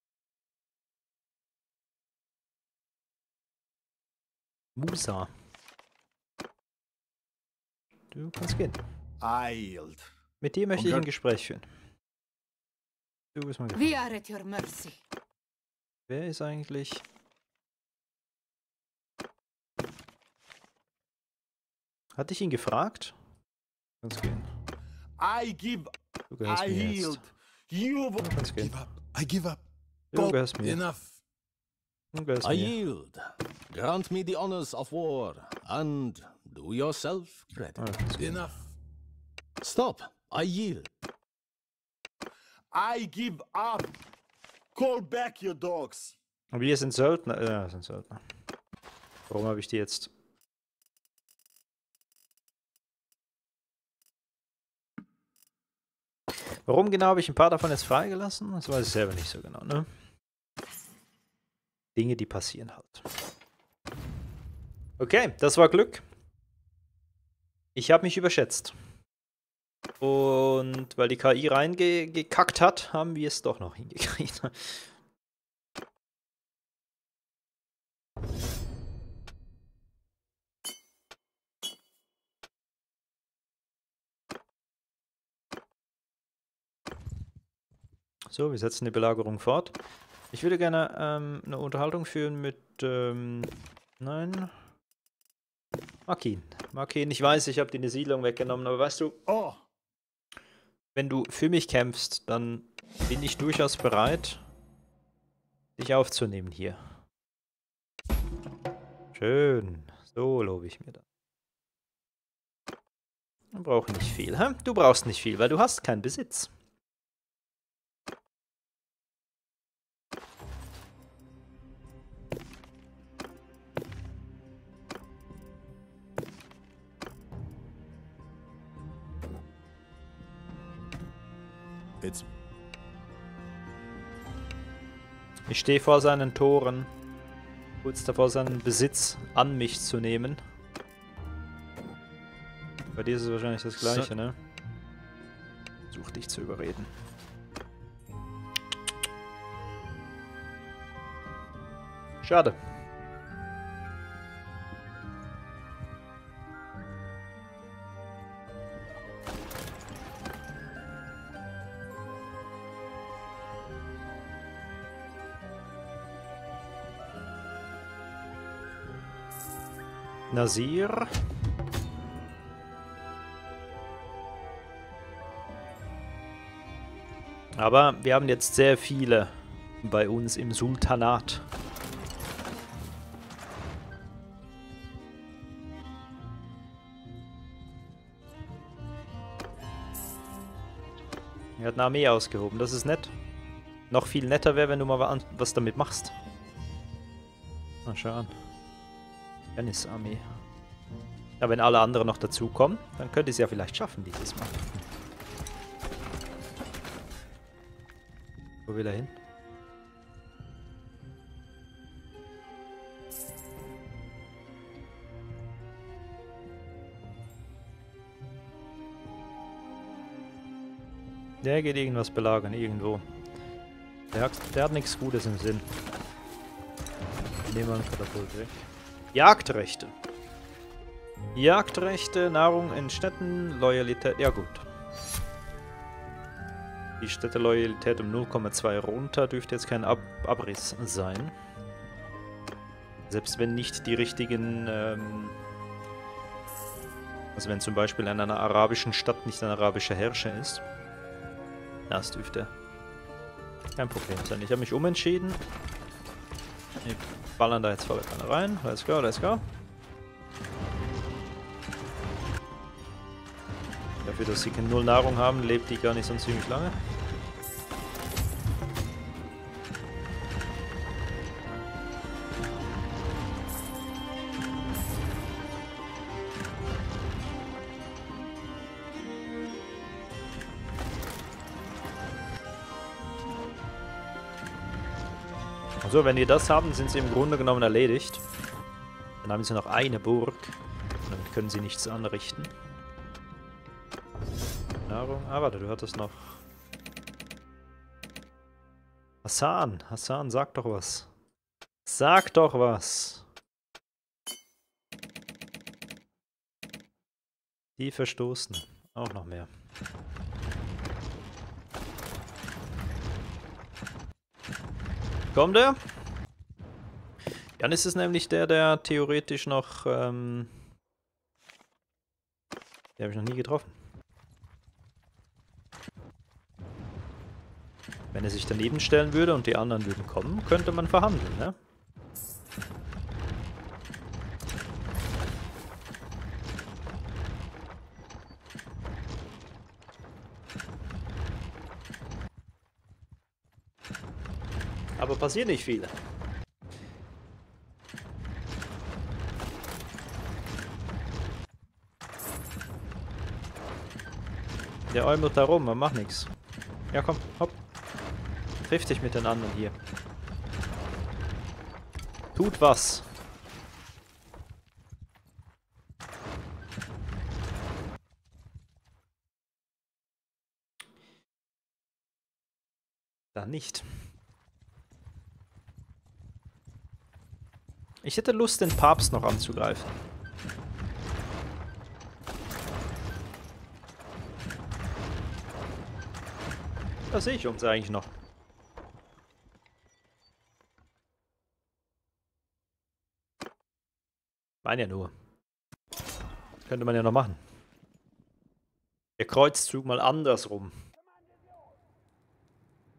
Musa. Du kannst gehen. I yield. Mit dir möchte ich ein Gespräch führen. Du bist mal gefragt. We are at your mercy. Wer ist eigentlich... Hatte ich ihn gefragt? Kannst gehen. I give. Du gehörst I mir yield. jetzt. You Du kannst gehen. give up. I give up. Du Go. gehörst mir. Enough. Du gehörst I mir. yield. Grant me the honors of war, and do yourself credit. Ah, du kannst gehen. Enough. Stop. I yield. I give up. Call back your dogs. Aber wir sind Söldner. Ja, sind Söldner. Warum habe ich die jetzt... Warum genau habe ich ein paar davon jetzt freigelassen? Das weiß ich selber nicht so genau, ne? Dinge, die passieren halt. Okay, das war Glück. Ich habe mich überschätzt. Und weil die K I reingekackt hat, haben wir es doch noch hingekriegt. So, wir setzen die Belagerung fort. Ich würde gerne ähm, eine Unterhaltung führen mit, ähm, nein, Markin. Markin, ich weiß, ich habe dir eine Siedlung weggenommen, aber weißt du, Oh. wenn du für mich kämpfst, dann bin ich durchaus bereit, dich aufzunehmen hier. Schön. So lobe ich mir das. Wir brauchen nicht viel, hä? Du brauchst nicht viel, weil du hast keinen Besitz. It's Ich stehe vor seinen Toren, kurz davor, seinen Besitz an mich zu nehmen. Bei dir ist es wahrscheinlich das Gleiche, ne? Such dich zu überreden. Schade. Nasir. Aber wir haben jetzt sehr viele bei uns im Sultanat. Er hat eine Armee ausgehoben, das ist nett. Noch viel netter wäre, wenn du mal was damit machst. Na, schau an. Armee. Ja, wenn alle anderen noch dazukommen, dann könnte ich es ja vielleicht schaffen dieses Mal. Wo will er hin? Der geht irgendwas belagern, irgendwo. Der hat, der hat nichts Gutes im Sinn. Nehmen wir einen Katapult weg. Jagdrechte. Jagdrechte, Nahrung in Städten, Loyalität. Ja gut. Die Städteloyalität um null Komma zwei runter, dürfte jetzt kein Ab Abriss sein. Selbst wenn nicht die richtigen... Ähm also wenn zum Beispiel in einer arabischen Stadt nicht ein arabischer Herrscher ist. Das dürfte kein Problem sein. Ich habe mich umentschieden. Wir ballern da jetzt voll rein. Let's go, let's go. Dafür, dass sie keine Null Nahrung haben, lebt die gar nicht so ziemlich lange. So, wenn die das haben, sind sie im Grunde genommen erledigt. Dann haben sie noch eine Burg. Und damit können sie nichts anrichten. Nahrung. Ah, warte, du hattest noch... Hassan, Hassan, sag doch was. Sag doch was. Die verstoßen. Auch noch mehr. Kommt er? Dann ist es nämlich der, der theoretisch noch... Ähm, den habe ich noch nie getroffen. Wenn er sich daneben stellen würde und die anderen würden kommen, könnte man verhandeln, ne? Aber passiert nicht viel. Der äumelt da rum, man macht nichts. Ja komm, hopp. Triff dich mit den anderen hier. Tut was. Da nicht. Ich hätte Lust, den Papst noch anzugreifen. Da sehe ich uns eigentlich noch. Meine ja nur. Das könnte man ja noch machen. Der Kreuzzug mal andersrum.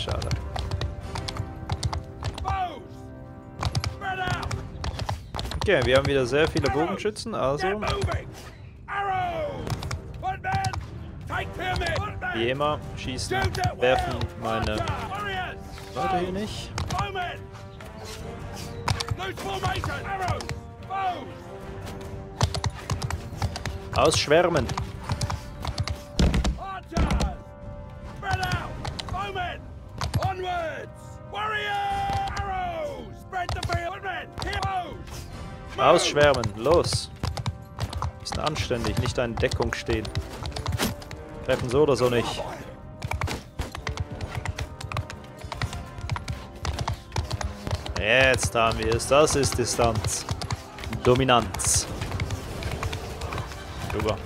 schade. Bows! Spread out! Okay, wir haben wieder sehr viele Bogenschützen, also Get moving! Arrows! Footmen! Take pyramid! Footmen! wie immer schießen, Shoot it werfen well! meine Archer! Warriors! Leute hier nicht. Bowmen! Loose formation! Arrows! Bows! Ausschwärmen. Archers! Spread out! Bowmen! Onwards! Warrior! Arrows! Spread the field! Footmen! Here! Bows! Move! Ausschwärmen. Los. Bisschen anständig, nicht da in Deckung stehen. Treffen so oder so nicht. Jetzt haben wir es. Das ist Distanz. Dominanz. Super.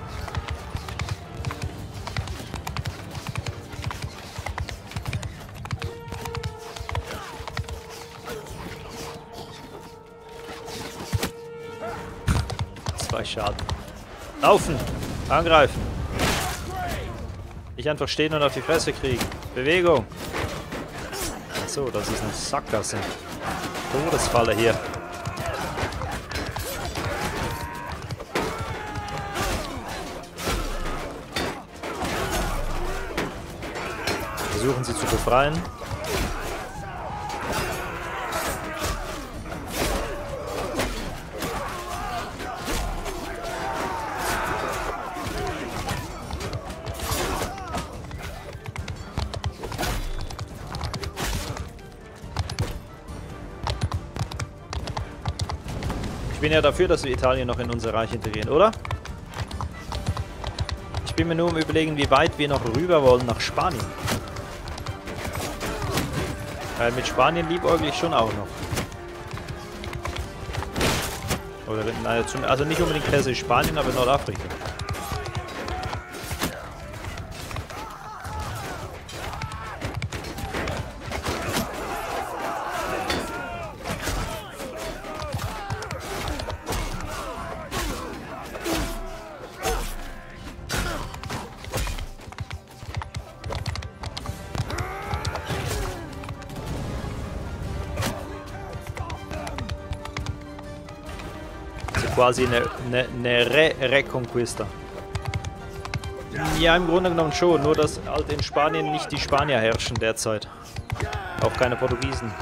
Zwei Schaden. Laufen! Angreifen! Nicht einfach stehen und auf die Fresse kriegen. Bewegung! So, das ist eine Sackgasse. Todesfalle hier. Versuchen sie zu befreien. Ich bin ja dafür, dass wir Italien noch in unser Reich integrieren, oder? Ich bin mir nur am Überlegen, wie weit wir noch rüber wollen nach Spanien. Weil mit Spanien liebäugle ich schon auch noch. Oder, naja, zum, also nicht unbedingt per se Spanien, aber Nordafrika. Quasi eine, eine, eine Re Reconquista. Ja, im Grunde genommen schon, nur dass halt in Spanien nicht die Spanier herrschen derzeit. Auch keine Portugiesen.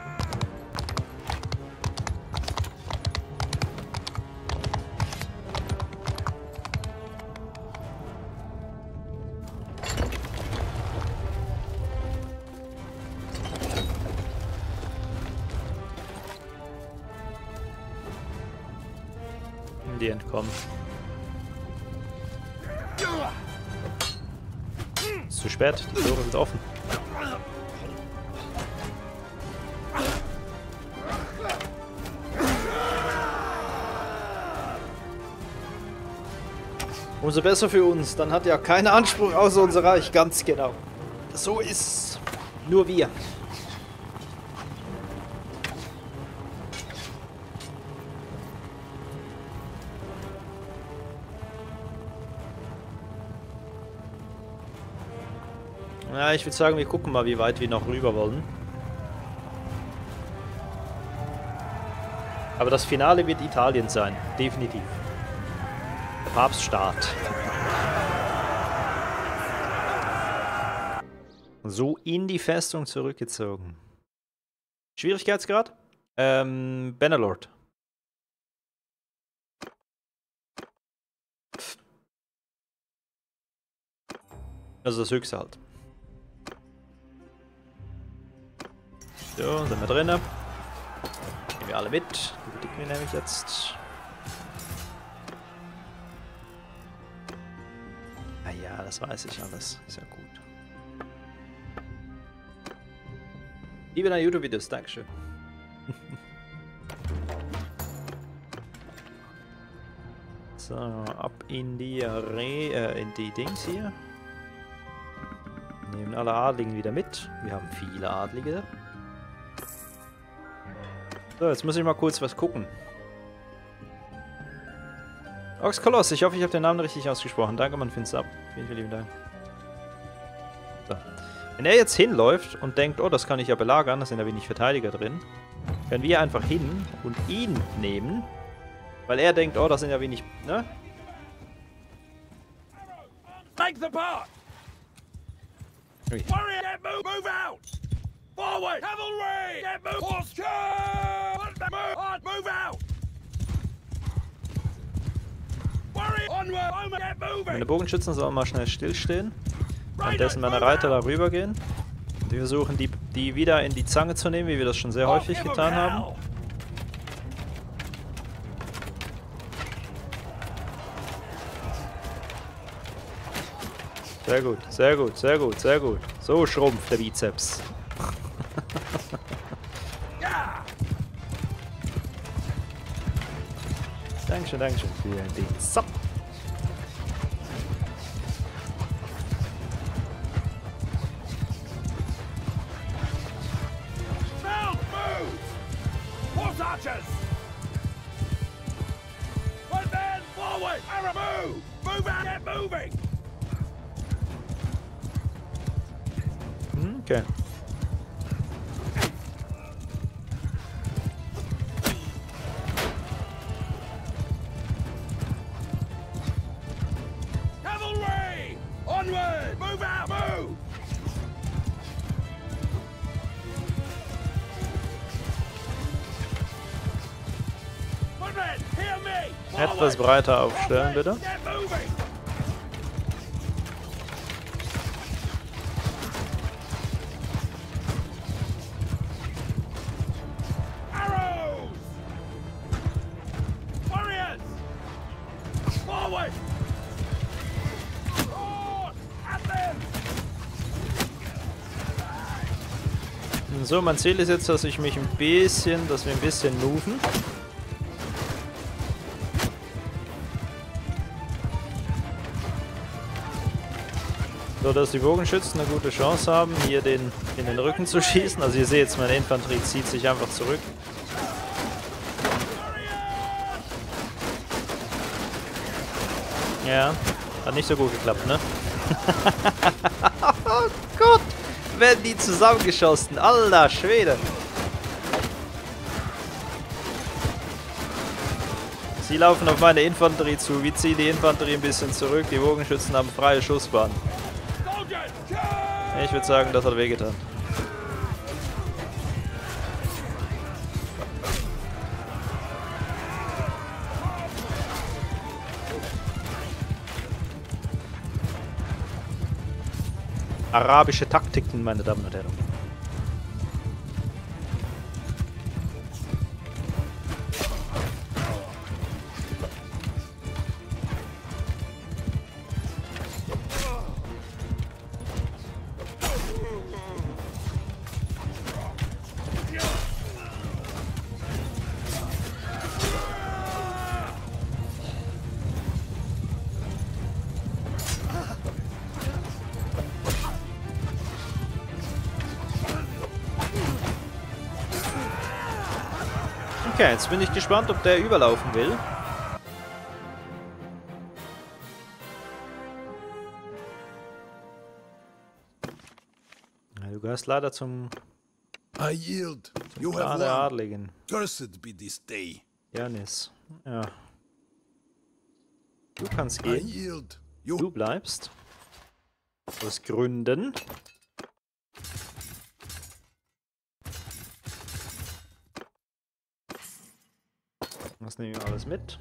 Die entkommen. Ist zu spät, die Tore sind offen. Umso besser für uns, dann hat ja keiner Anspruch außer unser Reich, ganz genau. So ist nur wir. Ja, ich würde sagen, wir gucken mal, wie weit wir noch rüber wollen. Aber das Finale wird Italien sein, definitiv. Papststaat. So in die Festung zurückgezogen. Schwierigkeitsgrad? Ähm, Bannerlord. Also das höchste halt. So, sind wir drinnen. Nehmen wir alle mit. Die bedienen wir nämlich jetzt. Ah ja, das weiß ich alles. Ist ja gut. Liebe deine YouTube-Videos, Dankeschön. So, ab in die Re äh, in die Dings hier. Nehmen alle Adligen wieder mit. Wir haben viele Adlige. So, jetzt muss ich mal kurz was gucken. Oxkoloss, ich hoffe, ich habe den Namen richtig ausgesprochen. Danke, man, find's ab. Vielen, vielen lieben Dank. So. Wenn er jetzt hinläuft und denkt, oh, das kann ich ja belagern, da sind ja wenig Verteidiger drin, können wir einfach hin und ihn nehmen, weil er denkt, oh, da sind ja wenig, ne? Take the part! Okay. Warrior, get move, move out! Forward! Cavalry! Get move! Horse charge! Move, on, move out! Warrior, onward! Bowman, get moving! Meine Bogenschützen sollen mal schnell stillstehen. Währenddessen meine Reiter darüber gehen. Und wir versuchen, die, die wieder in die Zange zu nehmen, wie wir das schon sehr häufig getan haben. Sehr gut, sehr gut, sehr gut, sehr gut. So schrumpft der Bizeps. Dankeschön, Dankeschön für den Sub. Archers! One man forward! Arrow, move! Move out! Get moving! Okay. Cavalry! Onward! Move out! Move! Etwas breiter aufstellen, bitte. So, mein Ziel ist jetzt, dass ich mich ein bisschen, dass wir ein bisschen moven. So, dass die Bogenschützen eine gute Chance haben, hier den in den Rücken zu schießen. Also ihr seht jetzt, meine Infanterie zieht sich einfach zurück. Ja, hat nicht so gut geklappt, ne? Oh Gott! Werden die zusammengeschossen. Alter Schwede! Sie laufen auf meine Infanterie zu. Wir ziehen die Infanterie ein bisschen zurück. Die Bogenschützen haben freie Schussbahn. Ich würde sagen, das hat wehgetan. Arabische Taktiken, meine Damen und Herren. Okay, jetzt bin ich gespannt, ob der überlaufen will. Ja, du gehörst leider zum, I yield. zum You Clan have der won. Adligen. Cursed be this day. Janis. Ja. Du kannst I gehen. yield. You Du bleibst. Aus Gründen. Das nehmen wir alles mit.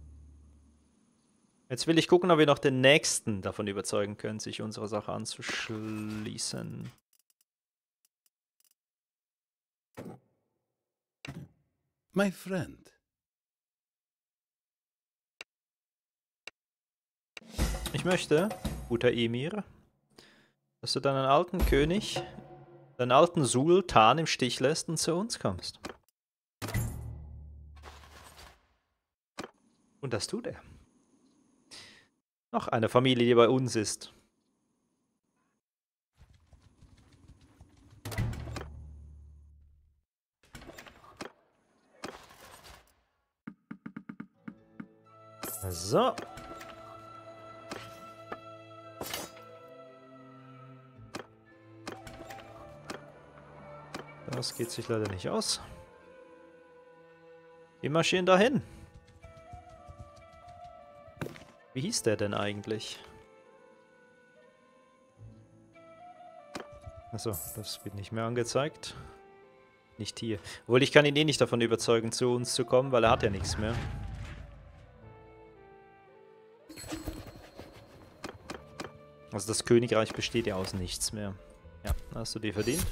Jetzt will ich gucken, ob wir noch den nächsten davon überzeugen können, sich unserer Sache anzuschließen. my friend. Ich möchte, guter Emir, dass du deinen alten König, deinen alten Sultan im Stich lässt und zu uns kommst. Und das tut er. Noch eine Familie, die bei uns ist. So. Das geht sich leider nicht aus. Wir marschieren dahin. Wie hieß der denn eigentlich? Achso, das wird nicht mehr angezeigt. Nicht hier. Obwohl, ich kann ihn eh nicht davon überzeugen, zu uns zu kommen, weil er hat ja nichts mehr. Also das Königreich besteht ja aus nichts mehr. Ja, hast du dir verdient.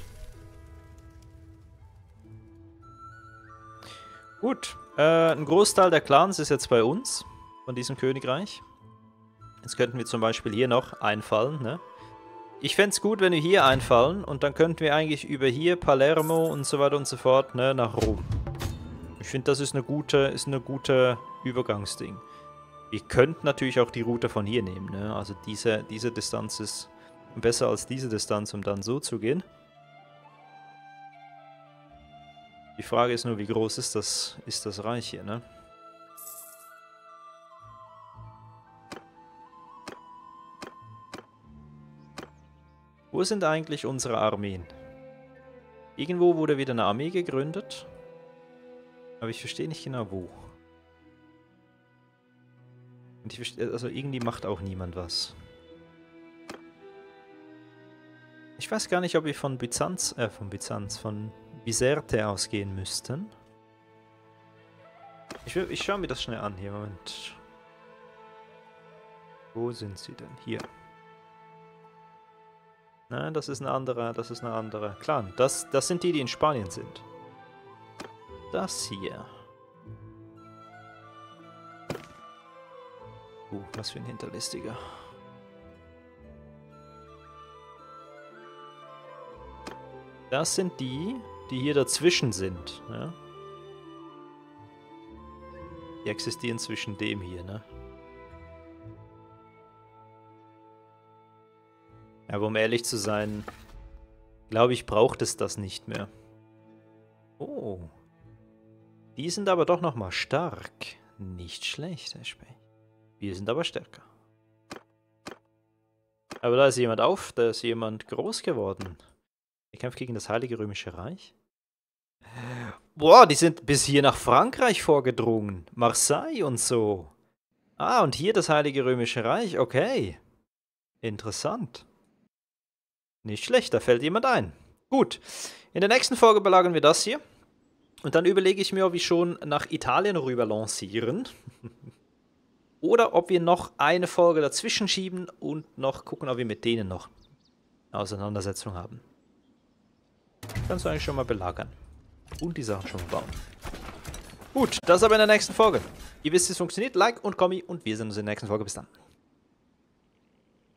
Gut, äh, ein Großteil der Clans ist jetzt bei uns, von diesem Königreich. Jetzt könnten wir zum Beispiel hier noch einfallen, ne? Ich fände es gut, wenn wir hier einfallen und dann könnten wir eigentlich über hier, Palermo und so weiter und so fort, ne, nach Rom. Ich finde, das ist eine gute, ist eine gute Übergangsding. Wir könnten natürlich auch die Route von hier nehmen, ne? Also diese, diese Distanz ist besser als diese Distanz, um dann so zu gehen. Die Frage ist nur, wie groß ist das, ist das Reich hier, ne? Wo sind eigentlich unsere Armeen? Irgendwo wurde wieder eine Armee gegründet. Aber ich verstehe nicht genau wo. Und ich verstehe, also irgendwie macht auch niemand was. Ich weiß gar nicht, ob wir von Byzanz, äh, von Byzanz, von Bizerte ausgehen müssten. Ich, will, ich schaue mir das schnell an hier, Moment. Wo sind sie denn? Hier. Nein, das ist eine andere, das ist eine andere Clan. Das, das sind die, die in Spanien sind. Das hier. Uh, was für ein Hinterlistiger. Das sind die, die hier dazwischen sind. Ja? Die existieren zwischen dem hier, ne? Aber um ehrlich zu sein, glaube ich, braucht es das nicht mehr. Oh. Die sind aber doch nochmal stark. Nicht schlecht, Herr Specht. Wir sind aber stärker. Aber da ist jemand auf, da ist jemand groß geworden. Er kämpft gegen das Heilige Römische Reich. Boah, die sind bis hier nach Frankreich vorgedrungen. Marseille und so. Ah, und hier das Heilige Römische Reich. Okay. Interessant. Nicht schlecht, da fällt jemand ein. Gut, in der nächsten Folge belagern wir das hier. Und dann überlege ich mir, ob wir schon nach Italien rüber lancieren. Oder ob wir noch eine Folge dazwischen schieben und noch gucken, ob wir mit denen noch eine Auseinandersetzung haben. Kannst du eigentlich schon mal belagern. Und die Sachen schon mal bauen. Gut, das aber in der nächsten Folge. Ihr wisst, es funktioniert. Like und Kommi und wir sehen uns in der nächsten Folge. Bis dann.